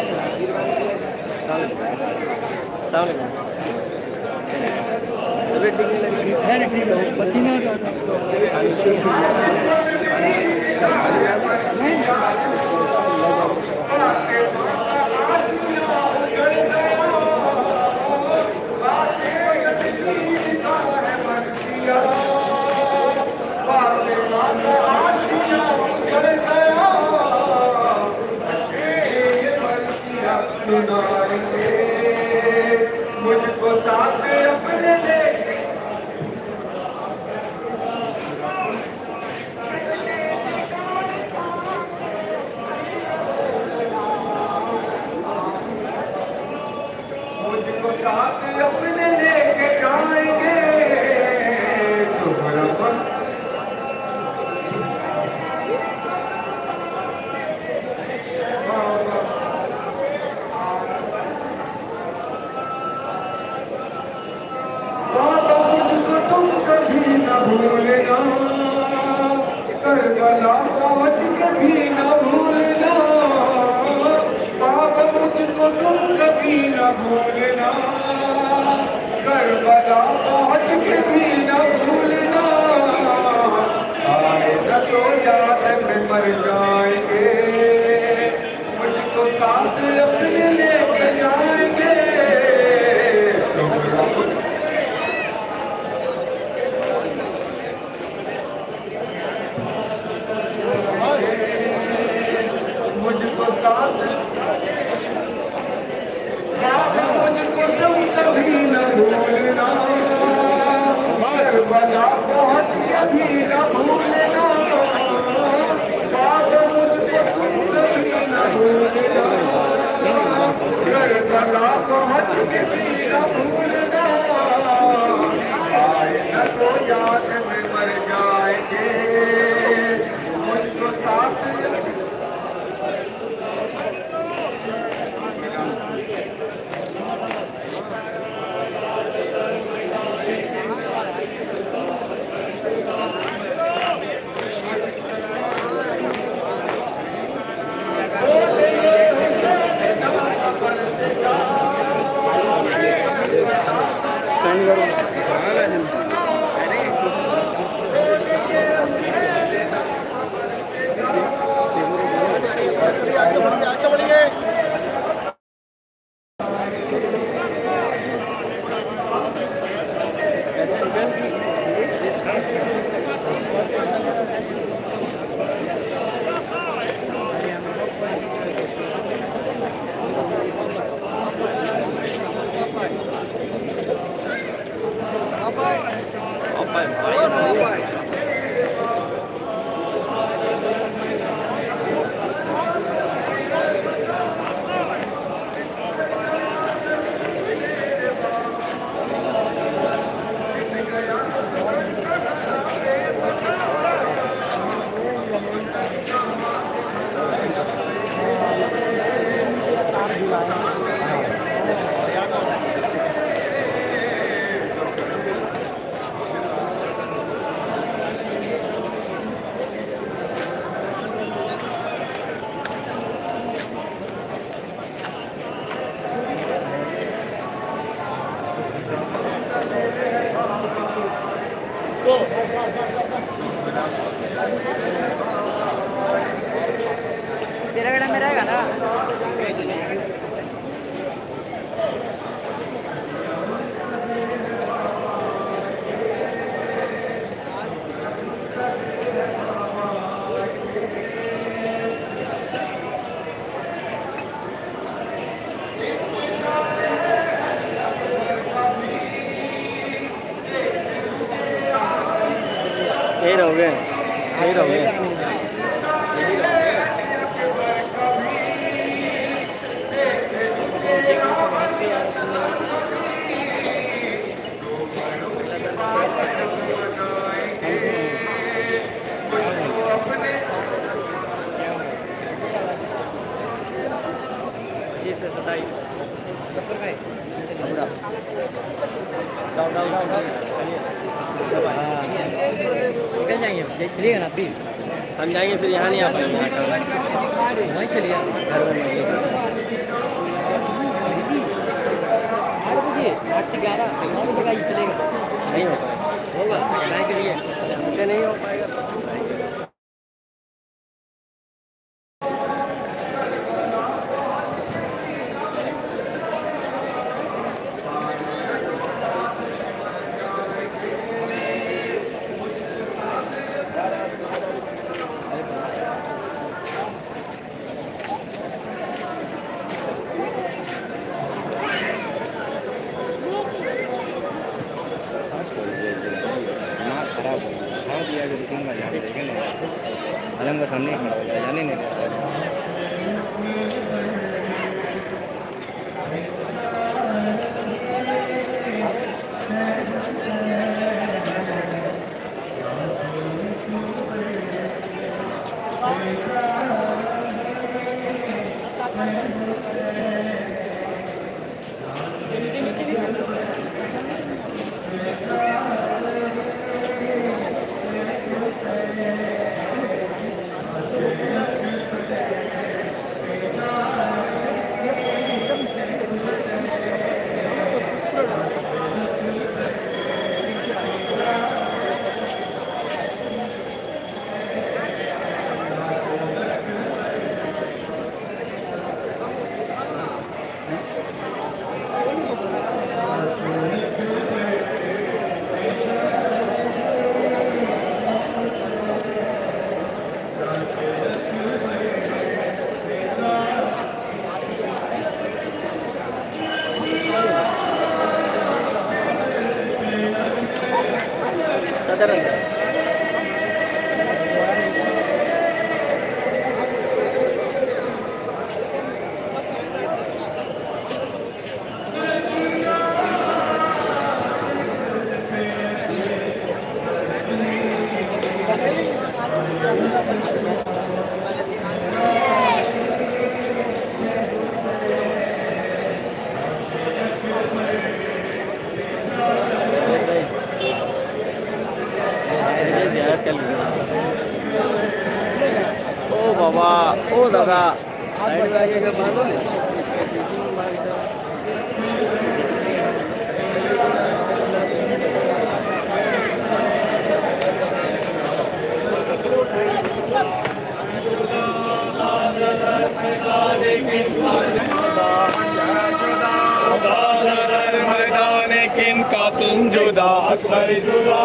Speaker 4: ठीक है पसीना
Speaker 1: मुझको साथ अपने लेके मुझको साथ अपने लेके जाएंगे। तुम कभी न भूलना, करबला पहुंच कभी न भूलना, बाबा मुझको तुम कभी न भूलना, करबला पहुंच कभी न भूलना, आएगा तो याद में मर जाएंगे, मुझको साथ अपने लेके जाएंगे। मुझको साथ भूलना, करबला पहुंच कभी न भूलना, बात मुझसे कभी न भूलना, करबला पहुंच कभी न भूलना, आए न तो याद में मर जाएंगे, मुझको साथ
Speaker 7: तेरा बेटा मेरा रहेगा ना।
Speaker 4: यही रहोगे, यही रहोगे।
Speaker 7: से 27 निकल जाएंगे, चलिएगा ना फिर
Speaker 4: हम जाएंगे, फिर यहाँ नहीं आ पाएंगे,
Speaker 7: वहीं चलिए
Speaker 4: घर में
Speaker 7: 8 बजे 8 से 11 9 बजे का ही चलेगा।
Speaker 4: नहीं हो पाएगा,
Speaker 7: होगा किराए के लिए
Speaker 4: हमसे नहीं हो पाएगा।
Speaker 5: अलग का सामने खड़ा हो जाए, जाने नहीं होगा साइड में आगे का बांधो ना
Speaker 3: मैदान किन का सुंजुदा अकबर जुदा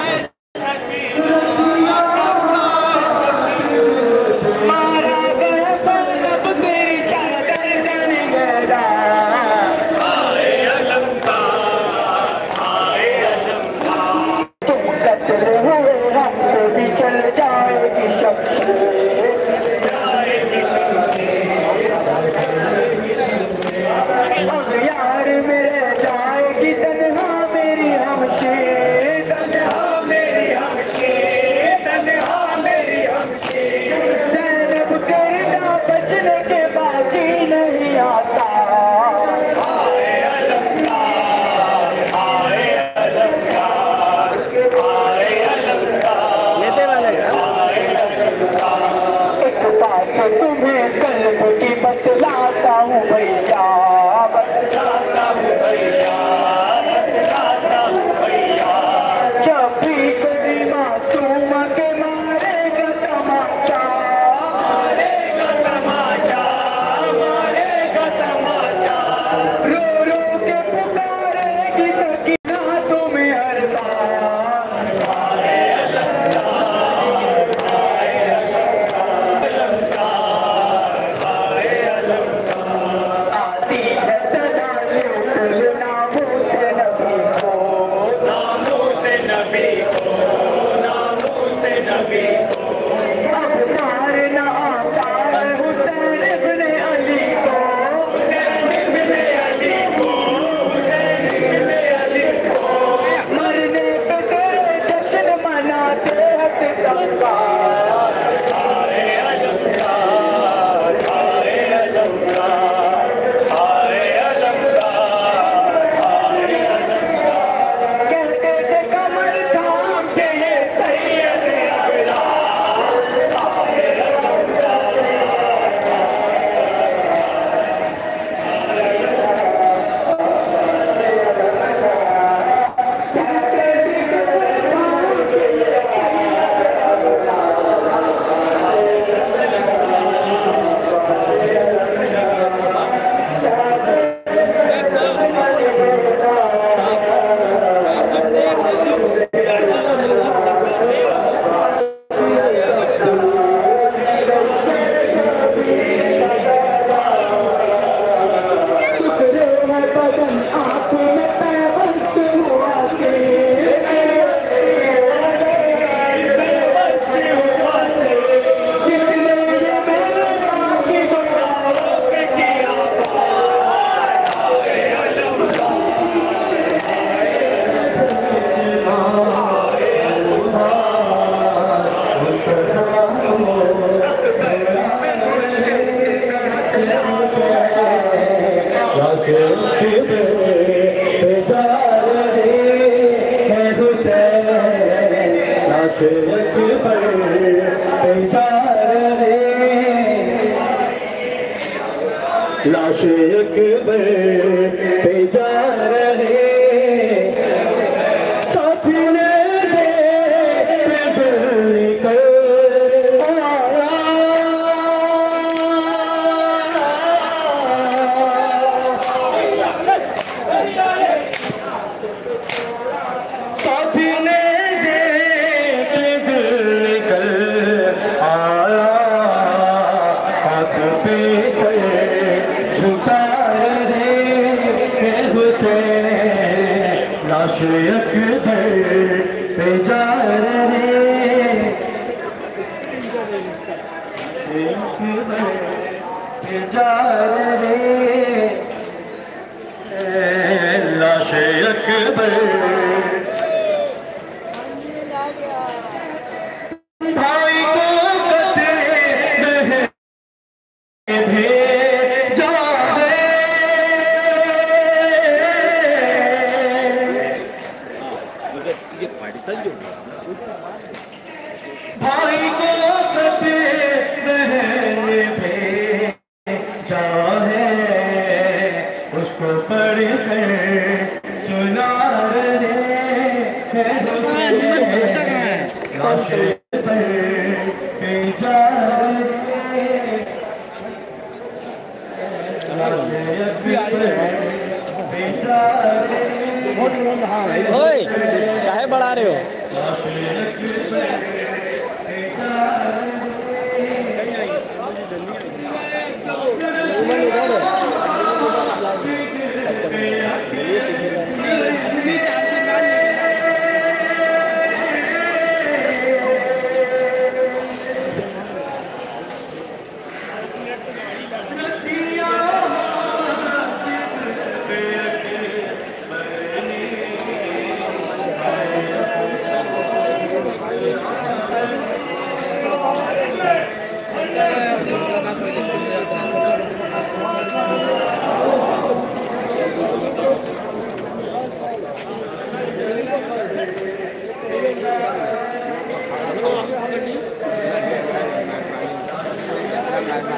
Speaker 1: मारा गया तुम्हें कल्प की बतलाता हूँ भैया, बतलाता हूँ भैया, बतलाता हूँ भैया। जब भी कोई मासूम के मारेगा तमाचा, मारेगा तमाचा, मारेगा तमाचा, रो रो के पुकारेगी सकीना तुम्हें हर बार। आती है सदा नामों से नबी को, नामों से नबी को, नामों से नबी को। अब मारना आता है हुसैन इब्ने अली को, हुसैन इब्ने अली को, हुसैन इब्ने अली को। मरने पे तेरे जश्न मनाते हैं सितमगार, हाय अलमदार, हाय अलमदार, हाय अलमदार, हाय अलमदार। कहते थे कमर थाम के ये सैयद अबरार, हाय अलमदार। लाश अकबर पे जा रहे साथी ने कर साथी ने कर आया हाथ पे से झुका रहे हुसैन लाश अकबर पे जा रहे अकबर पे जा रहे लाश अकबर भाई को भाई को भेजा है उसको पढ़ कर सुना रहे
Speaker 7: काहे बढ़ा रहे हो?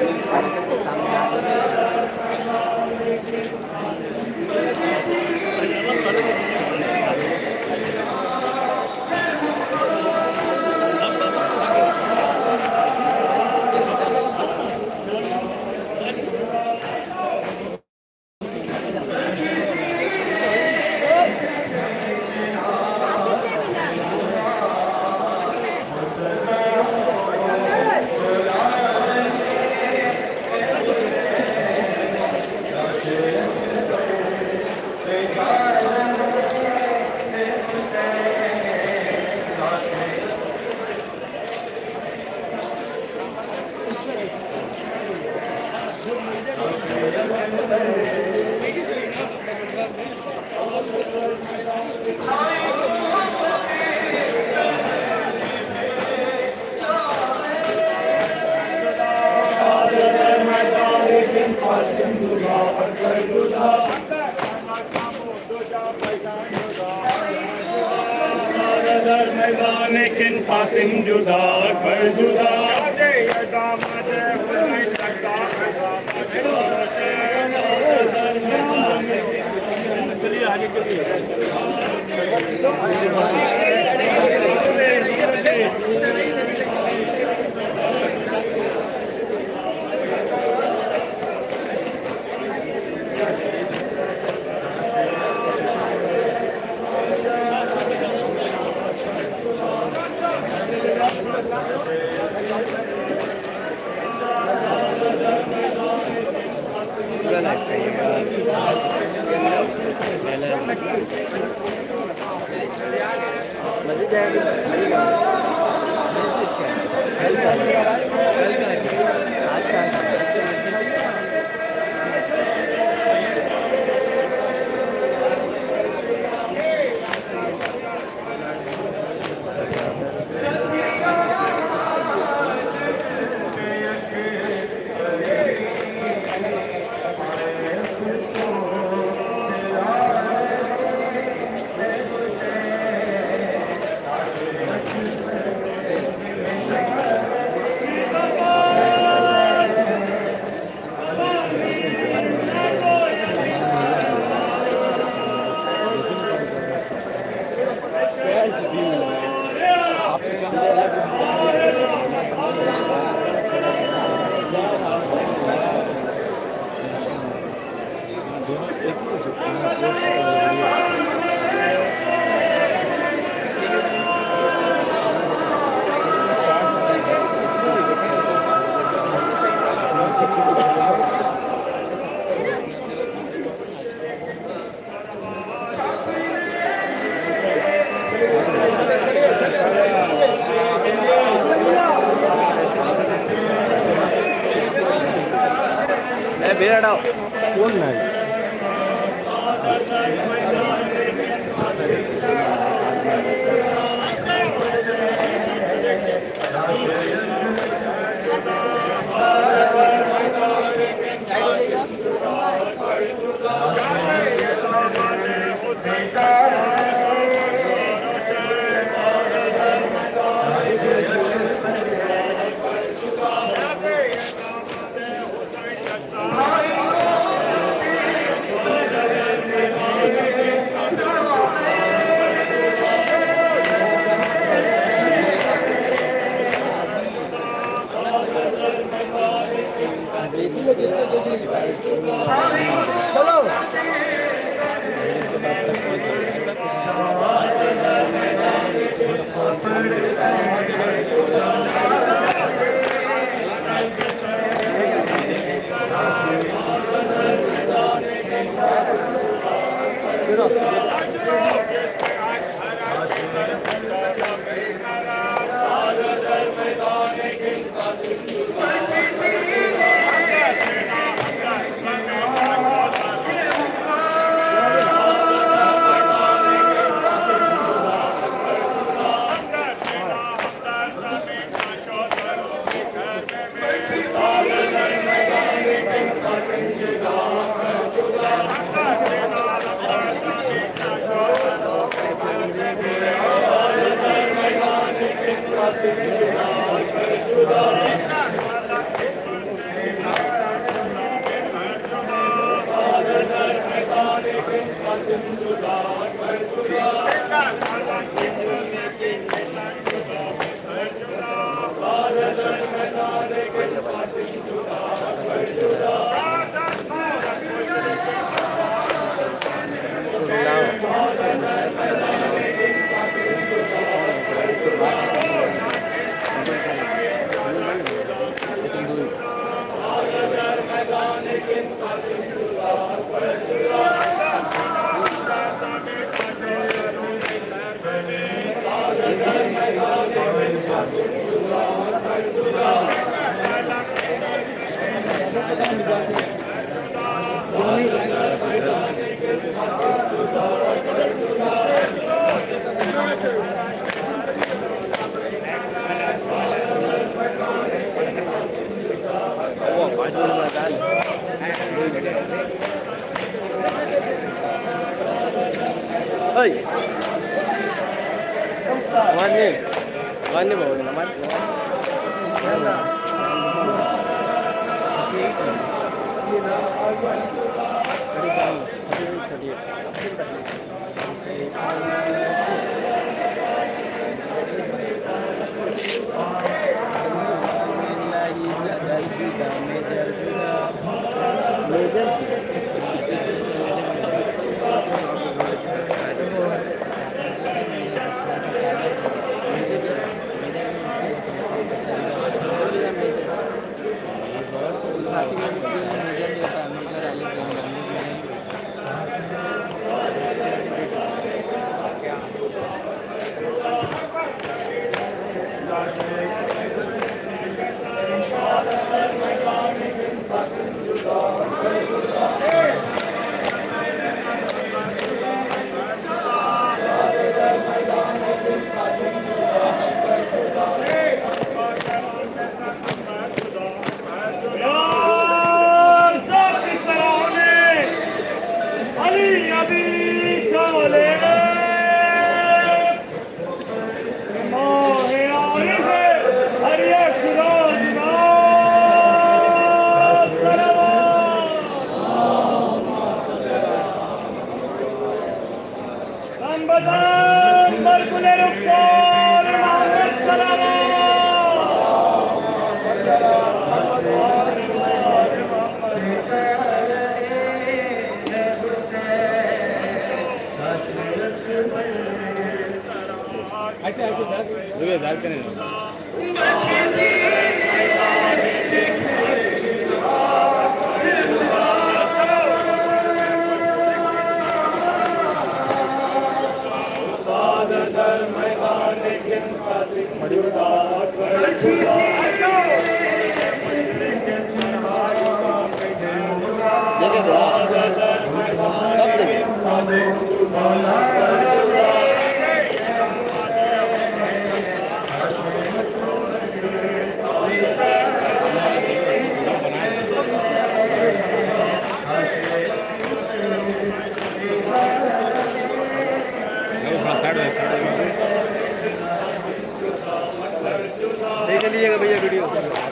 Speaker 1: लेकिन फासिम जुदा पर जुदा दे दामद नहीं सकता चलिए आगे
Speaker 5: मजे जाएगा आज का बेड़ा कौन नहीं Ini bawa nama.
Speaker 3: देख लीजिएगा भैया वीडियो।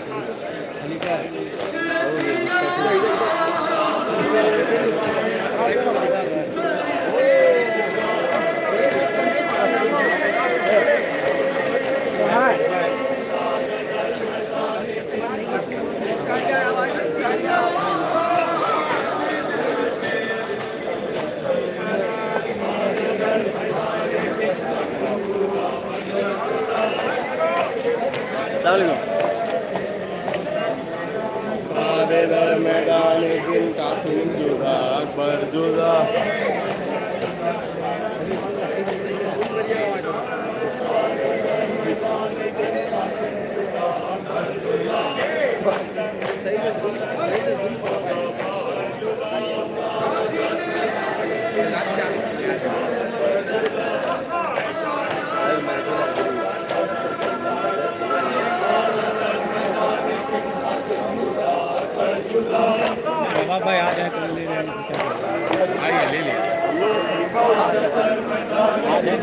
Speaker 3: मैदान लेकिन कासिम जुदा अकबर जुदा भाई आ जाए तो ले आइए ले लीजिए आ जाए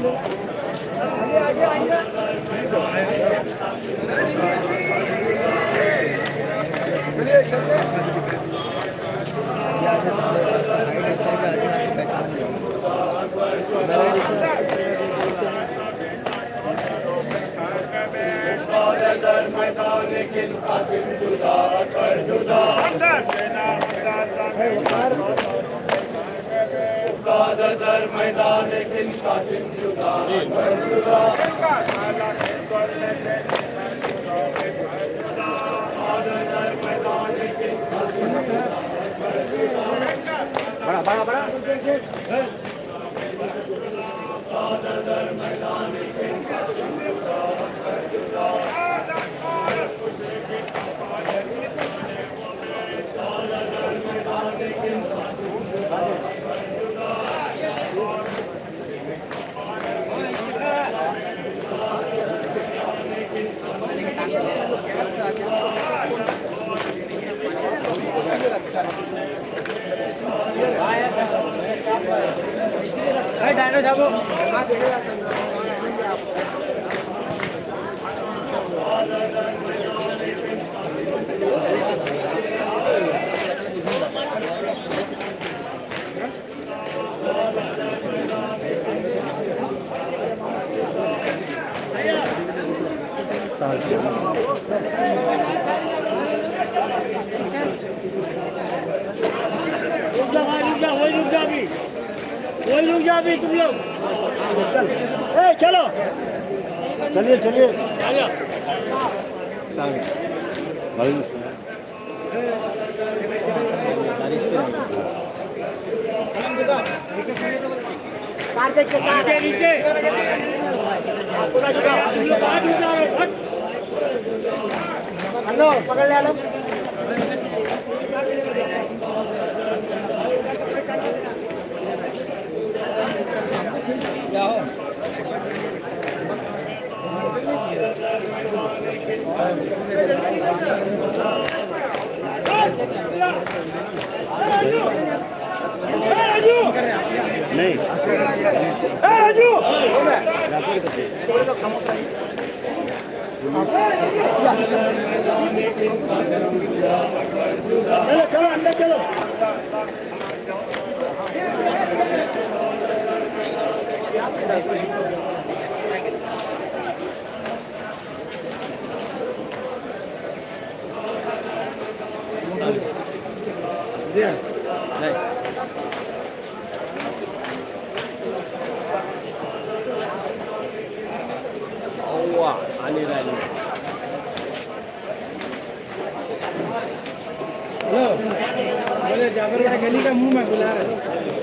Speaker 1: चलिए चलिए पकड़ ले आलम नहीं चलो चलो अंदर चलो बोले जाकर गली का मुंह में बुला रहे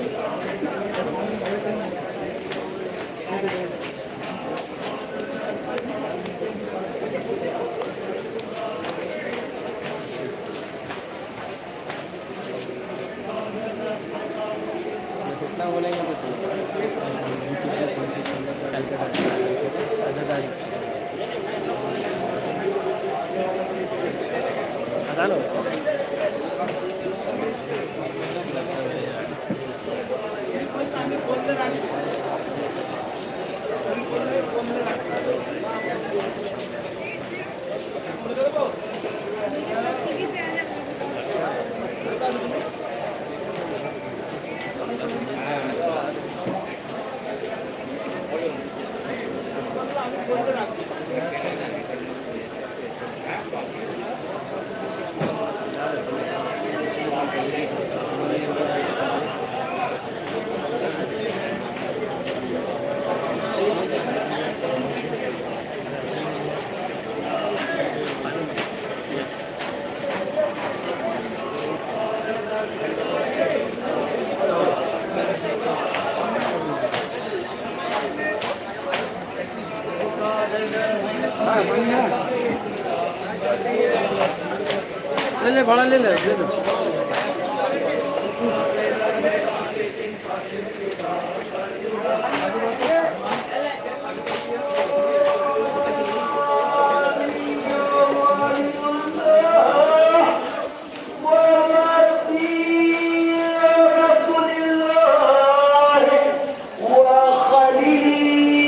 Speaker 1: कितना बोलेंगे ले भाड़ा ले ले दो
Speaker 8: وخليل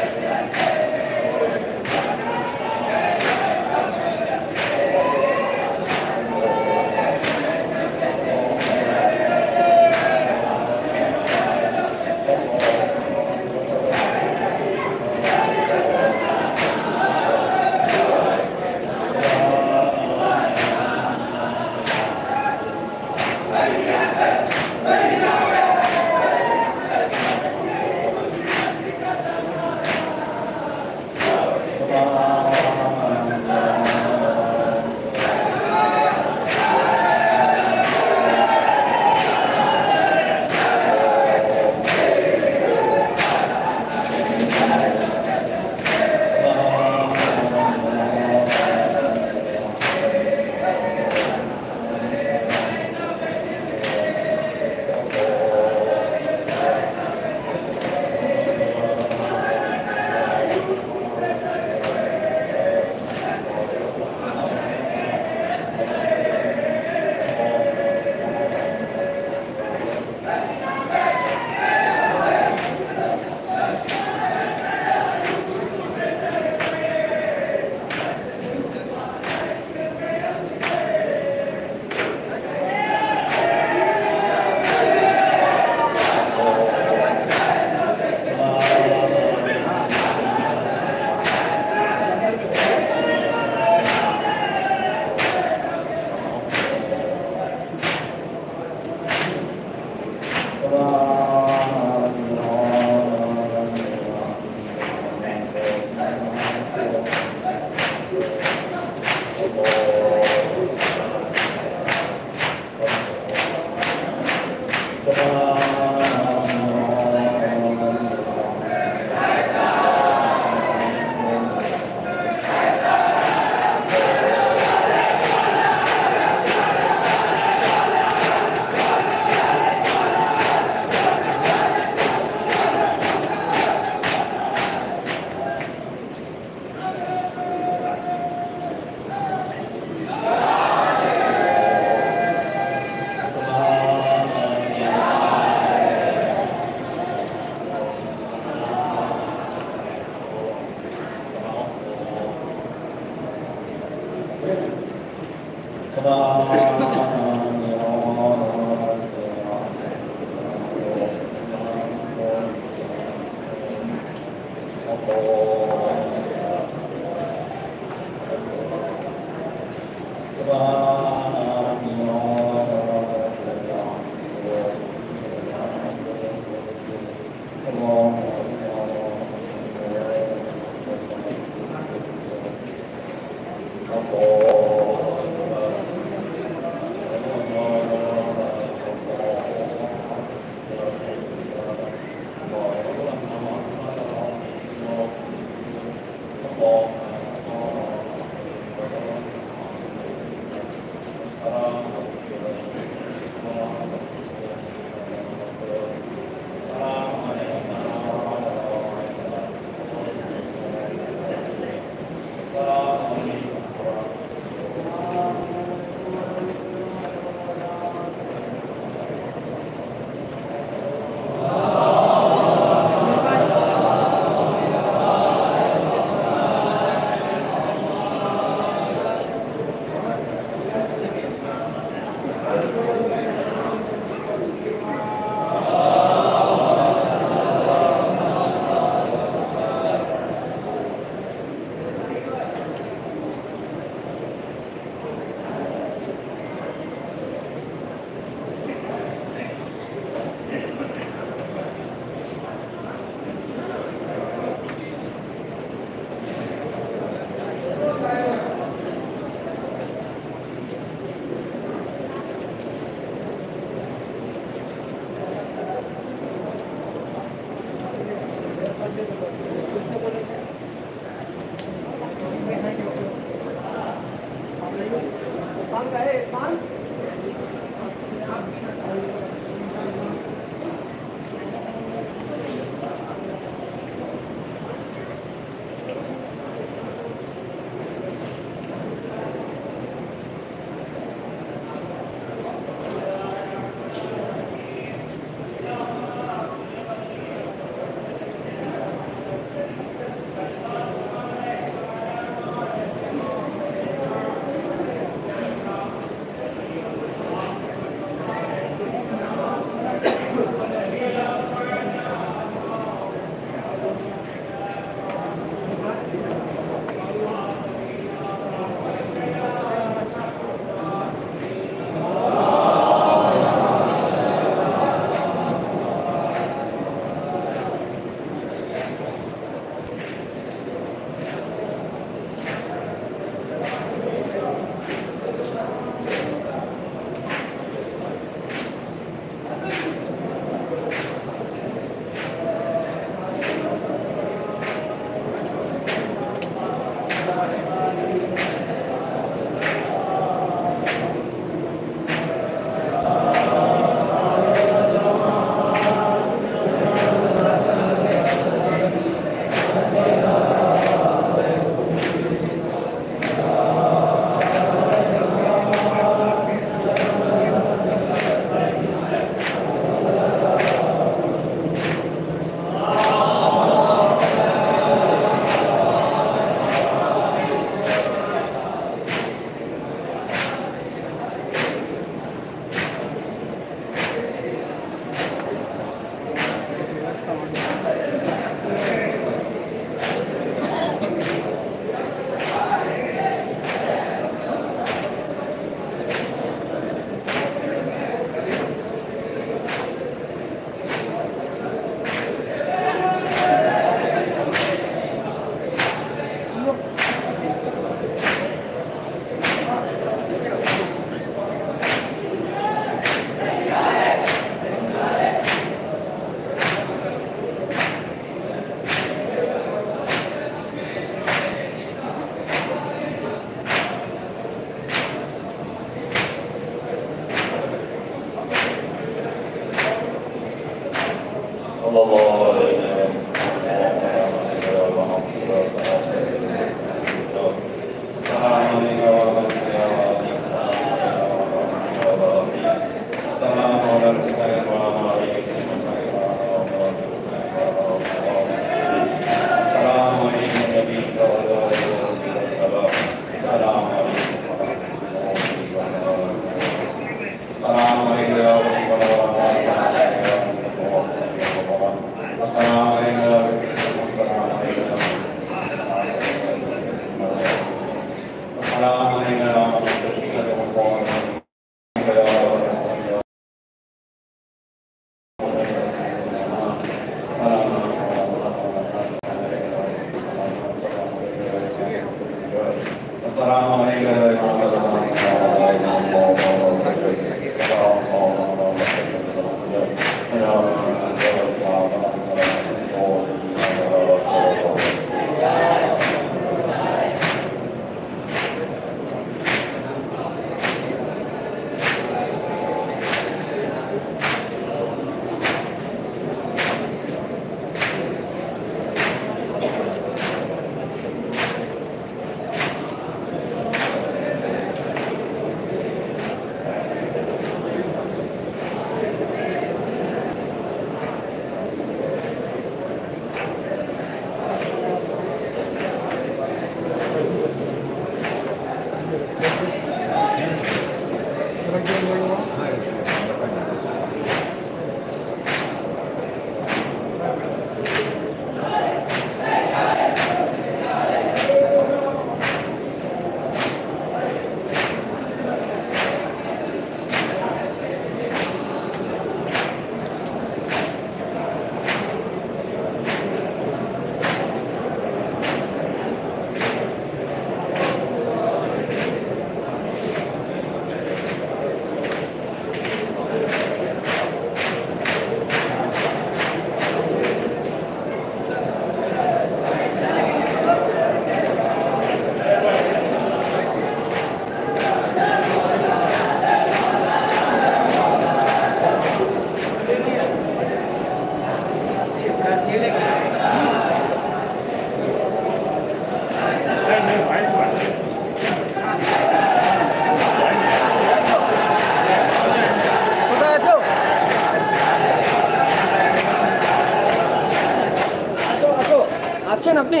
Speaker 7: আসছেন আপনি?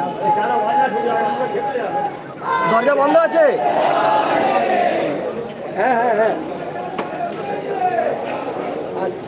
Speaker 7: দরজা বন্ধ আছে? হ্যাঁ হ্যাঁ হ্যাঁ আচ্ছা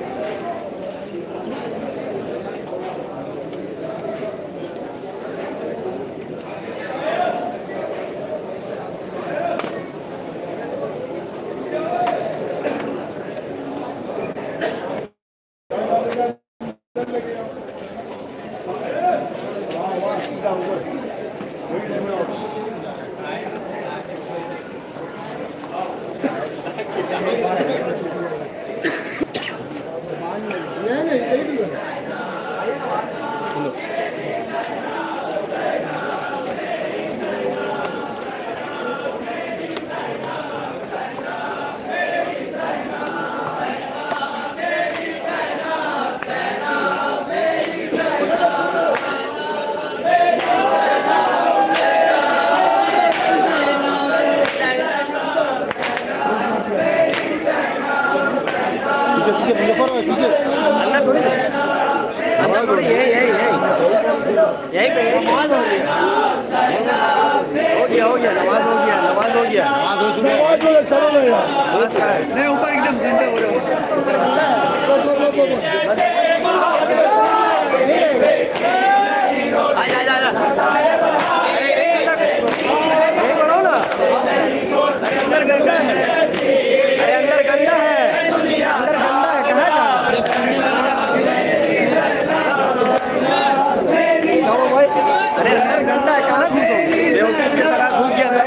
Speaker 7: नहीं ऊपर एकदम गंदा हो रहा अंदर गंदा है, अरे अंदर गंदा है, अंदर गंदा है, कहाँ अरे अंदर गंदा है, कहाँ घुसोगे? बेवकूफ की तरह घुस गया सब।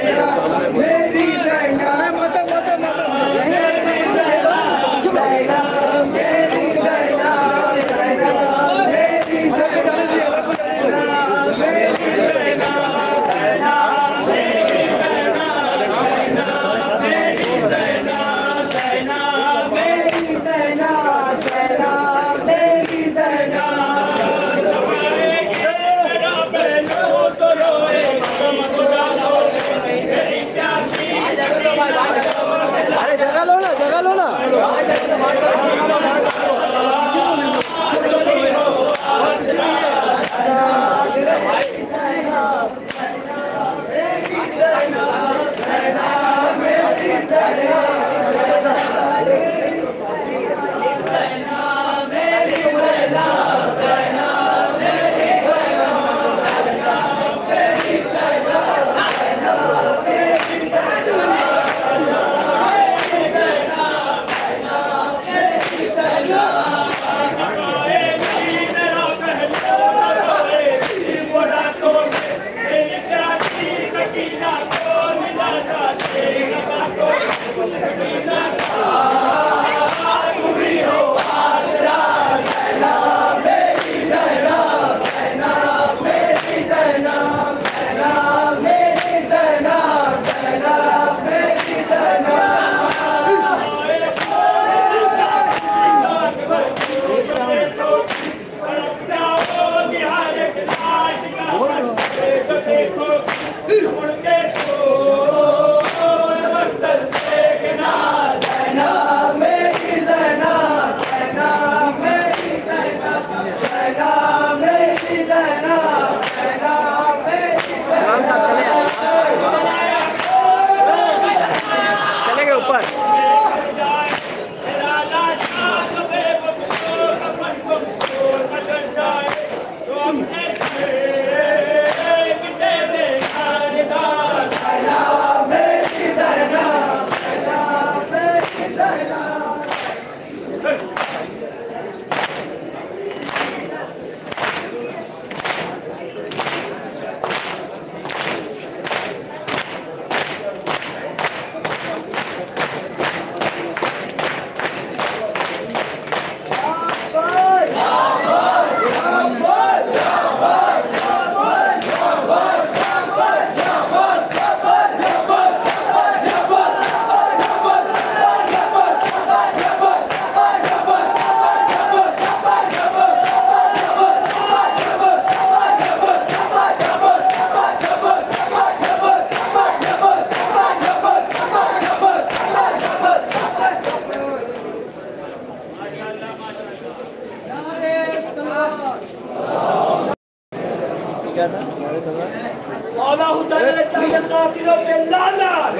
Speaker 7: क्या था हमारे चल रहा
Speaker 1: मौला हुसैन अलैहि काफिरों पे लानत।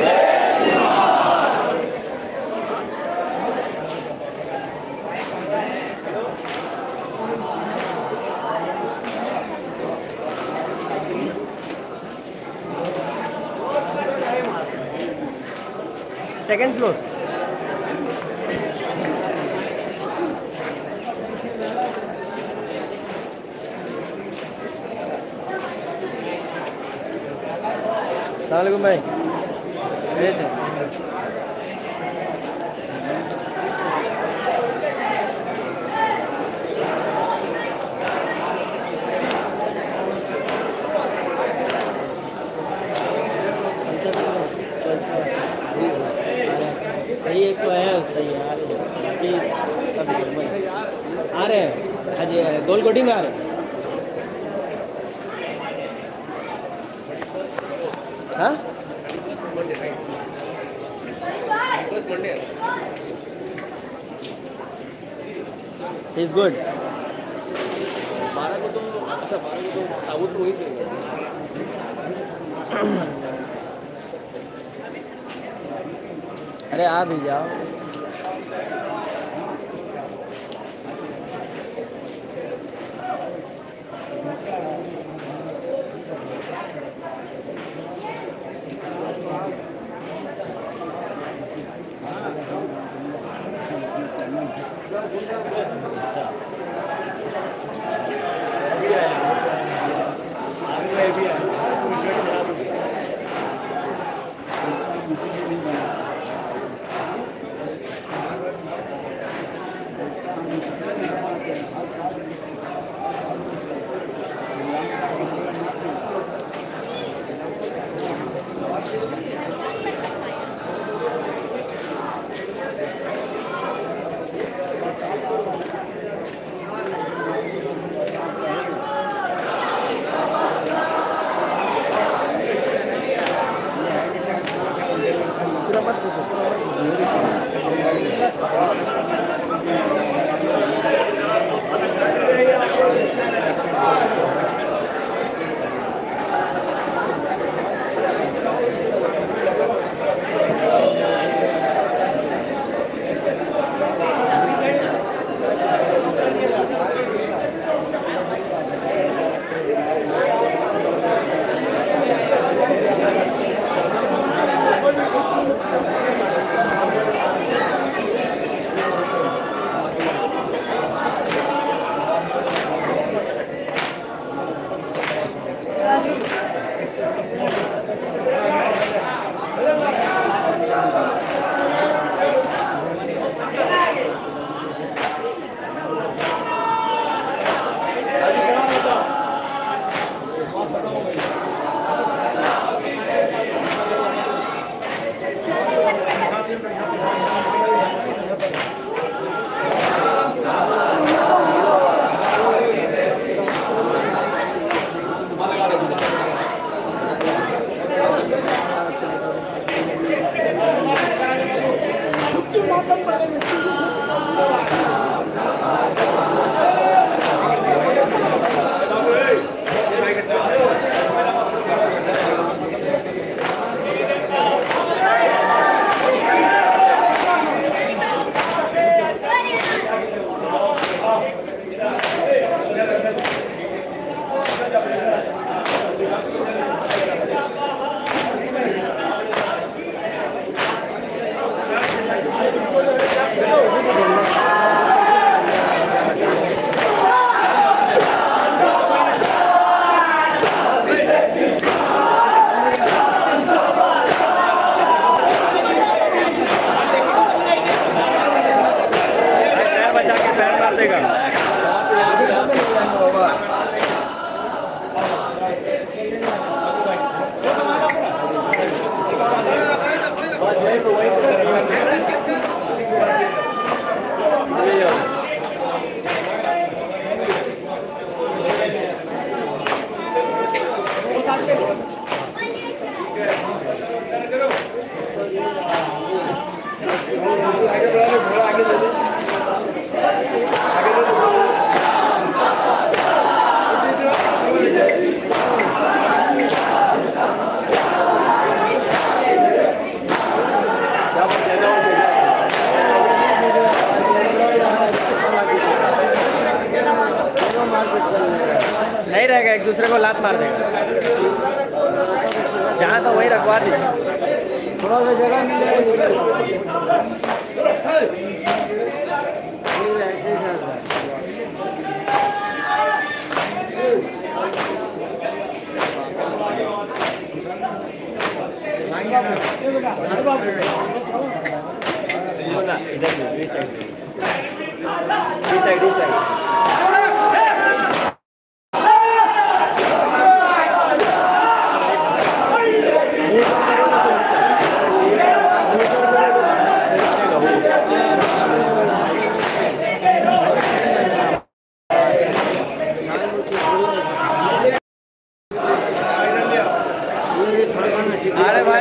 Speaker 7: सेकंड फ्लोर सलामुअलैकुम भाई कैसे सही एक तो है सही है बाकी आ रहे हैं आज गोलकोटी में आ रहे हैं हाँ इज गुड
Speaker 4: 12 को तो अच्छा 12 को तो साबुत को ही चाहिए।
Speaker 7: अरे आ भी जाओ दूसरे को लात मार देगा। जहाँ तो वहीं रखवा दीजिए,
Speaker 6: थोड़ा सा जगह मिल जाएगी। ऐसे ही कर रहा है।
Speaker 7: इधर साइड अरे भाई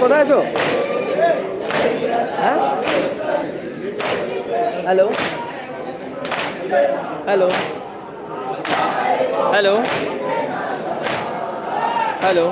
Speaker 7: কোথায় আছো? হ্যাঁ, হ্যালো হ্যালো হ্যালো হ্যালো,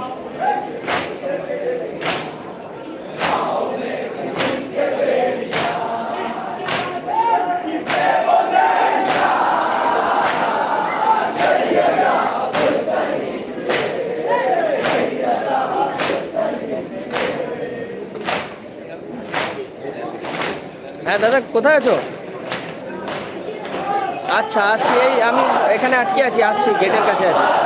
Speaker 7: হ্যাঁ দাদা কোথায় আছো? আচ্ছা আসছি, এই আমি এখানে আটকে আছি, আসছি, গেটের কাছে আছি।